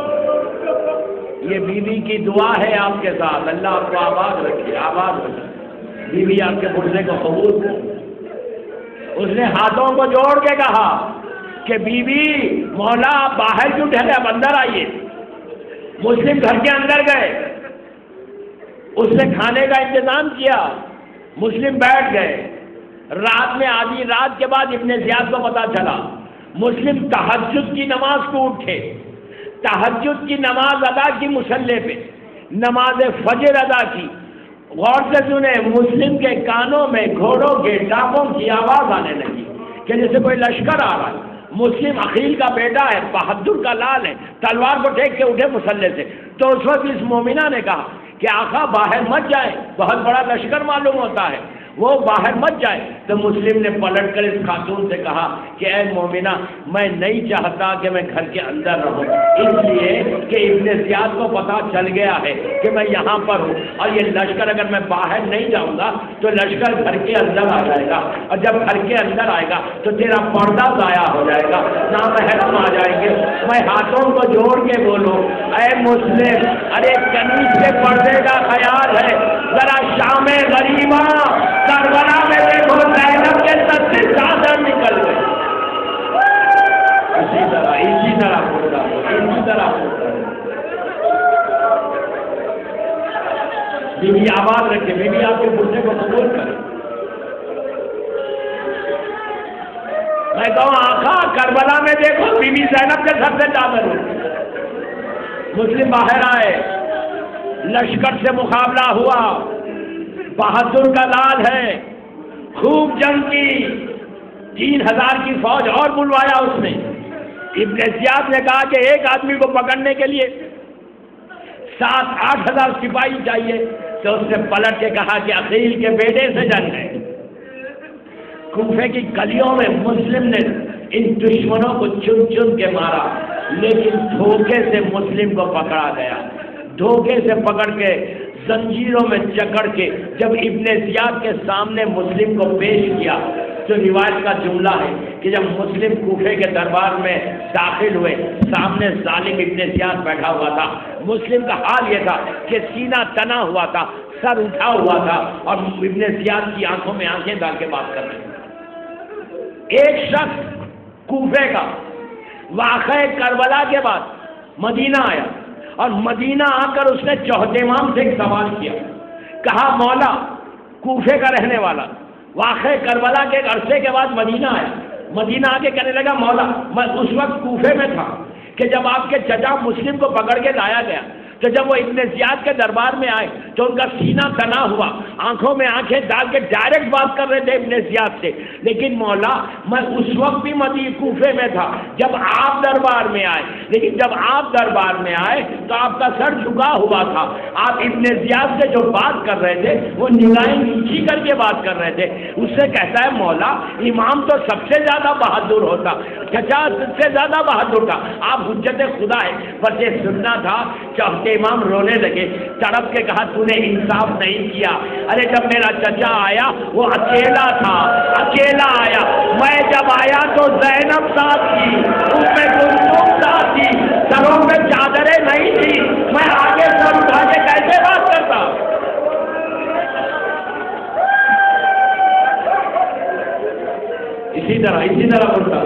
یہ بیوی کی دعا ہے آپ کے ساتھ، اللہ آپ کو آباد رکھے، آباد رکھے. بیوی آپ کے پوچھنے کو قبول کرے. اس نے ہاتھوں کو جوڑ کے کہا کہ بیوی مولا آپ باہر کیوں ٹھہرے، اب اندر آئیے. مسلم گھر کے اندر گئے، اس نے کھانے کا انتظام کیا. مسلم بیٹھ گئے. رات میں آدھی رات کے بعد ابن زیاد کو پتا چلا. مسلم تہجد کی نماز کو اٹھے، تہجد کی نماز ادا کی مصلی پہ، نماز فجر ادا کی. غور سے سنے، مسلم کے کانوں میں گھوڑوں کے ٹاپوں کی آواز آنے لگی کہ جیسے کوئی لشکر آ رہا ہے. مسلم عقیل کا بیٹا ہے، بہادر کا لال ہے، تلوار کو ٹیک کے اٹھے مصلی سے. تو اس وقت اس مومنہ نے کہا کہ آقا باہر مت جائیں، بہت بڑا لشکر معلوم ہوتا ہے، وہ باہر مت جائے. تو مسلم نے پلٹ کر اس خاتون سے کہا کہ اے مومنہ، میں نہیں چاہتا کہ میں گھر کے اندر رہوں، اس لیے کہ ابن زیاد کو پتا چل گیا ہے کہ میں یہاں پر ہوں، اور یہ لشکر اگر میں باہر نہیں جاؤں گا تو لشکر گھر کے اندر آ جائے گا، اور جب گھر کے اندر آئے گا تو تیرا پردہ ضائع ہو جائے گا، نامحرم آ جائیں گے. میں ہاتھوں کو جوڑ کے بولوں اے مسلم، ارے کنیز سے پردے کا خیال ہے، ذرا شام غریباں کربلا میں دیکھو زینب کے سر سے چادر نکل گئی. اسی طرح اسی طرح اسی طرح بیوی آباد رکھے، بیوی آپ کے غصے کو قبول کرے۔ میں کہوں آقا کربلا میں دیکھو بیوی زینب کے سر سے چادر ہوئی۔ مسلم باہر آئے، لشکر سے مقابلہ ہوا، بہادر کا لال ہے، خوب جنگ کی، تین ہزار کی فوج اور بلوایا اس نے۔ ابن زیاد نے کہا کہ ایک آدمی کو پکڑنے کے لیے سات آٹھ ہزار سپاہی چاہیے، تو اس نے پلٹ کے کہا کہ عقیل کے بیٹے سے جنگ ہے۔ کوفے کی گلیوں میں مسلم نے ان دشمنوں کو چن چن کے مارا، لیکن دھوکے سے مسلم کو پکڑا گیا، دھوکے سے پکڑ کے زنجیروں میں جکڑ کے جب ابن زیاد کے سامنے مسلم کو پیش کیا تو روایت کا جملہ ہے کہ جب مسلم کوفے کے دربار میں داخل ہوئے، سامنے ظالم ابن زیاد بیٹھا ہوا تھا۔ مسلم کا حال یہ تھا کہ سینہ تنا ہوا تھا، سر اٹھا ہوا تھا، اور ابن زیاد کی آنکھوں میں آنکھیں ڈال کے بات کر رہے تھے۔ ایک شخص کوفے کا واقعہ کربلا کے بعد مدینہ آیا، اور مدینہ آ کر اس نے چوتھے امام سے ایک سوال کیا، کہا مولا، کوفے کا رہنے والا، واقع کربلا کے عرصے کے بعد مدینہ آیا، مدینہ آ کے کہنے لگا مولا میں اس وقت کوفے میں تھا کہ جب آپ کے چچا مسلم کو پکڑ کے لایا گیا، تو جب وہ ابن زیاد کے دربار میں آئے تو ان کا سینہ تنا ہوا، آنکھوں میں آنکھیں ڈال کے ڈائریکٹ بات کر رہے تھے ابن زیاد سے، لیکن مولا میں اس وقت بھی مدینہ کوفے میں تھا جب آپ دربار میں آئے، لیکن جب آپ دربار میں آئے تو آپ کا سر جھکا ہوا تھا، آپ ابن زیاد سے جو بات کر رہے تھے وہ نگاہیں نیچی کر کے بات کر رہے تھے۔ اس سے کہتا ہے مولا امام تو سب سے زیادہ بہادر ہوتا، چچا سب سے زیادہ بہادر تھا، آپ حجت خدا ہے، بس یہ سننا تھا۔ چوتھے امام رونے لگے، تڑپ کے کہا تو نے انصاف نہیں کیا، ارے جب میرا چچا آیا وہ اکیلا تھا، اکیلا آیا، میں جب آیا تو زینب ساتھ تھی، اس میں کلثوم ساتھ تھی، سروں میں چادریں نہیں تھی، میں آگے سر اٹھا کے کیسے بات کرتا؟ اسی طرح اسی طرح بولتا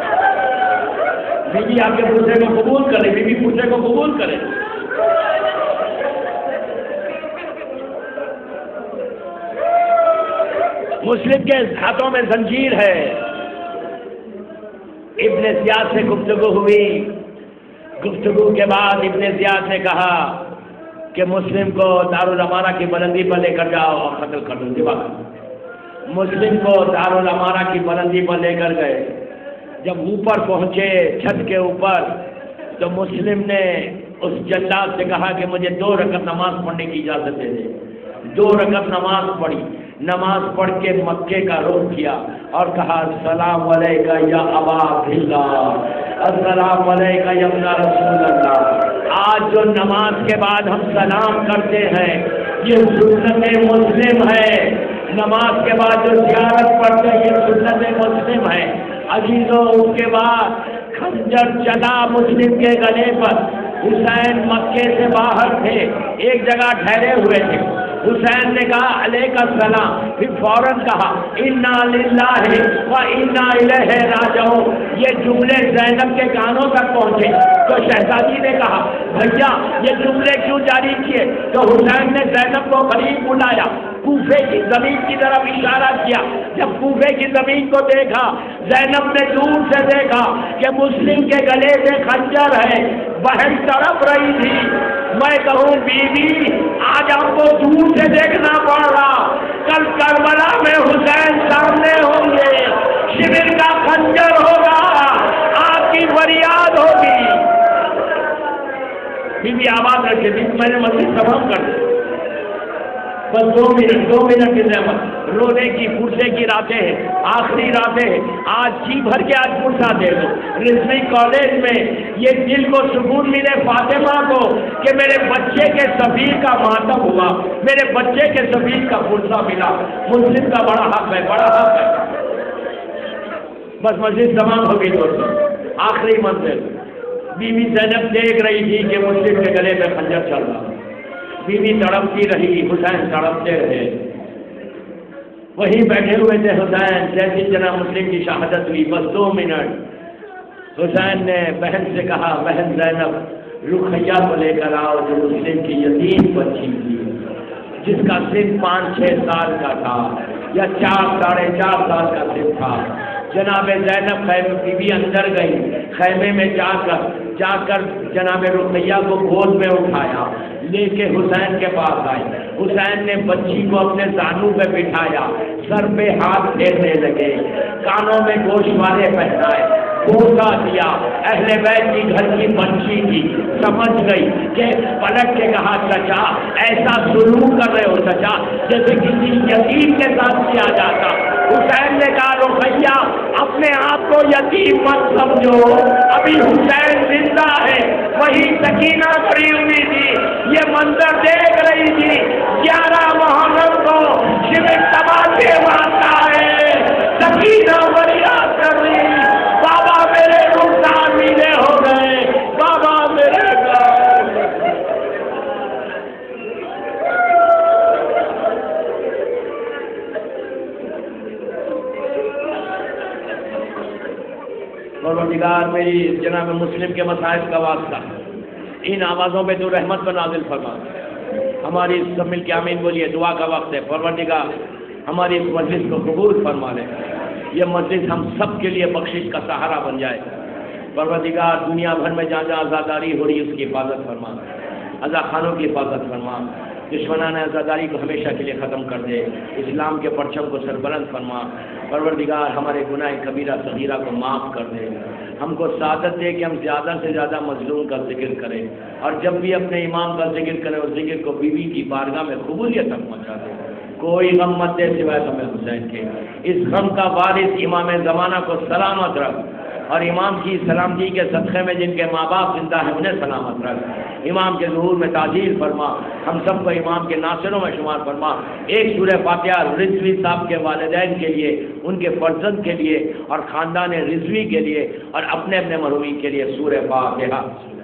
بیوی آپ کے پوچھے کو قبول کرے، بیوی پوچھے کو قبول کرے۔ مسلم کے ہاتھوں میں زنجیر ہے۔ ابن زیاد سے گفتگو ہوئی، گفتگو کے بعد ابن زیاد نے کہا کہ مسلم کو دارالامارہ کی بلندی پر لے کر جاؤ اور قتل کر دو، دبا مسلم کو دارالامارہ کی بلندی پر لے کر گئے۔ جب اوپر پہنچے چھت کے اوپر تو مسلم نے اس جلاد سے کہا کہ مجھے دو رکعت نماز پڑھنے کی اجازت دے دے۔ دو رکعت نماز پڑھی، نماز پڑھ کے مکے کا رخ کیا اور کہا السلام علیکہ یا ابا عبداللہ، السلام علیکہ یا ابن رسول اللہ۔ آج جو نماز کے بعد ہم سلام کرتے ہیں یہ سنت مسلم ہے، نماز کے بعد جو زیارت پڑھتے ہیں یہ سنت مسلم ہے۔ عزیزوں اس کے بعد خنجر چلا مسلم کے گلے پر، حسین مکے سے باہر تھے، ایک جگہ ٹھہرے ہوئے تھے، حسین نے کہا علیہ السلام، پھر فوراً کہا انا للہ و انا الیہ راجعون۔ یہ جملے زینب کے کانوں تک پہنچے تو شہزادی نے کہا بھیا یہ جملے کیوں جاری کیے؟ تو حسین نے زینب کو قریب بلایا، کوفے کی زمین کی طرف اشارہ کیا۔ جب کوفے کی زمین کو دیکھا، زینب نے دور سے دیکھا کہ مسلم کے گلے سے خنجر ہے، بہن تڑپ رہی تھی۔ میں کہوں بیوی آج آپ کو دور سے دیکھنا پڑ رہا، کل کربلا میں حسین سامنے ہوں گے، شبر کا خنجر ہوگا، آپ کی فریاد ہوگی۔ بیوی آواز رکھے تھی، میں نے مسجد تمام کر دی، بس دو منٹ دو منٹ کی زحمت، رونے کی پھرسے کی راتیں ہیں، آخری راتیں ہیں، آج جی بھر کے آج پھرسا دے دو۔ رضوی کالج میں یہ دل کو سکون ملے فاطمہ کو کہ میرے بچے کے سفیر کا ماتم ہوا، میرے بچے کے سفیر کا پھرسا ملا۔ مسلم کا بڑا حق ہے، بڑا حق ہے۔ بس مسجد تمام ہو گئی دوستوں، آخری منزل۔ بیوی زینب دیکھ رہی تھی کہ مسلم کے گلے میں خنجر چل رہا، بیوی تڑپتی رہی، حسین تڑپتے رہے، وہیں بیٹھے ہوئے تھے حسین۔ جیسی جناب مسلم کی شہادت ہوئی، بس دو منٹ، حسین نے بہن سے کہا بہن زینب رقیہ کو لے کر آؤ جو مسلم کی یتیم بچی تھی۔ جس کا سن پانچ چھ سال کا تھا یا چار ساڑھے چار سال کا سن تھا، جناب زینب خیمے بی بی اندر گئی، خیمے میں جا کر جا کر جناب رقیہ کو گود میں اٹھایا، لے کے حسین کے پاس آئی، حسین نے بچی کو اپنے زانو پہ بٹھایا، سر پہ ہاتھ پھیرنے لگے، کانوں میں گوشوارے پہنائے، بوسا دیا، اہل بیت کی گھر کی بچی تھی، سمجھ گئی کہ پلٹ کے کہا چچا ایسا سلوک کر رہے ہو چچا جیسے کسی یتیم کے ساتھ کیا جاتا۔ حسین نے کہا رقیہ اپنے آپ کو یتیم مت سمجھو، ابھی حسین زندہ ہے، وہی سکینہ کھڑی ہوئی تھی، یہ منظر دیکھ رہی تھی، گیارہ محرم کو شیوی تماچے مارتا ہے، سکینہ فریاد کر رہی، بابا میرے رخسار میلے ہو گئے، بابا میرے پروردگار میری جناب مسلم کے مصائب کا واسطہ ان آوازوں پہ تو رحمت پر نازل فرما، ہماری سب مل کے آمین بولیے، دعا کا وقت ہے۔ پروردگار ہماری اس مجلس کو قبول فرما لے، یہ مجلس ہم سب کے لیے بخشش کا سہارا بن جائے۔ پروردگار دنیا بھر میں جہاں جہاں آزاداری ہو رہی ہے اس کی حفاظت فرما، عزا خانوں کی حفاظت فرما، دشمنان آزاداری کو ہمیشہ کے لیے ختم کر دے، اسلام کے پرچم کو سربلند فرما۔ پروردگار ہمارے گناہ کبیرہ صغیرہ کو معاف کر دے، ہم کو سعادت دے کہ ہم زیادہ سے زیادہ مظلوم کا ذکر کریں، اور جب بھی اپنے امام کا ذکر کریں اور ذکر کو بیوی کی بارگاہ میں قبولیت تک پہنچا دے۔ کوئی غم مت دے سوائے غم حسین کے، اس غم کا وارث امام زمانہ کو سلامت رکھ، اور امام کی سلامتی کے صدقے میں جن کے ماں باپ زندہ ہیں انہیں سلامت رکھ، امام کے ظہور میں تعجیل فرما، ہم سب کو امام کے ناصروں میں شمار فرما۔ ایک سورہ فاتحہ رضوی صاحب کے والدین کے لیے، ان کے فرزند کے لیے اور خاندان رضوی کے لیے اور اپنے اپنے مرحومین کے لیے سورہ فاتحہ۔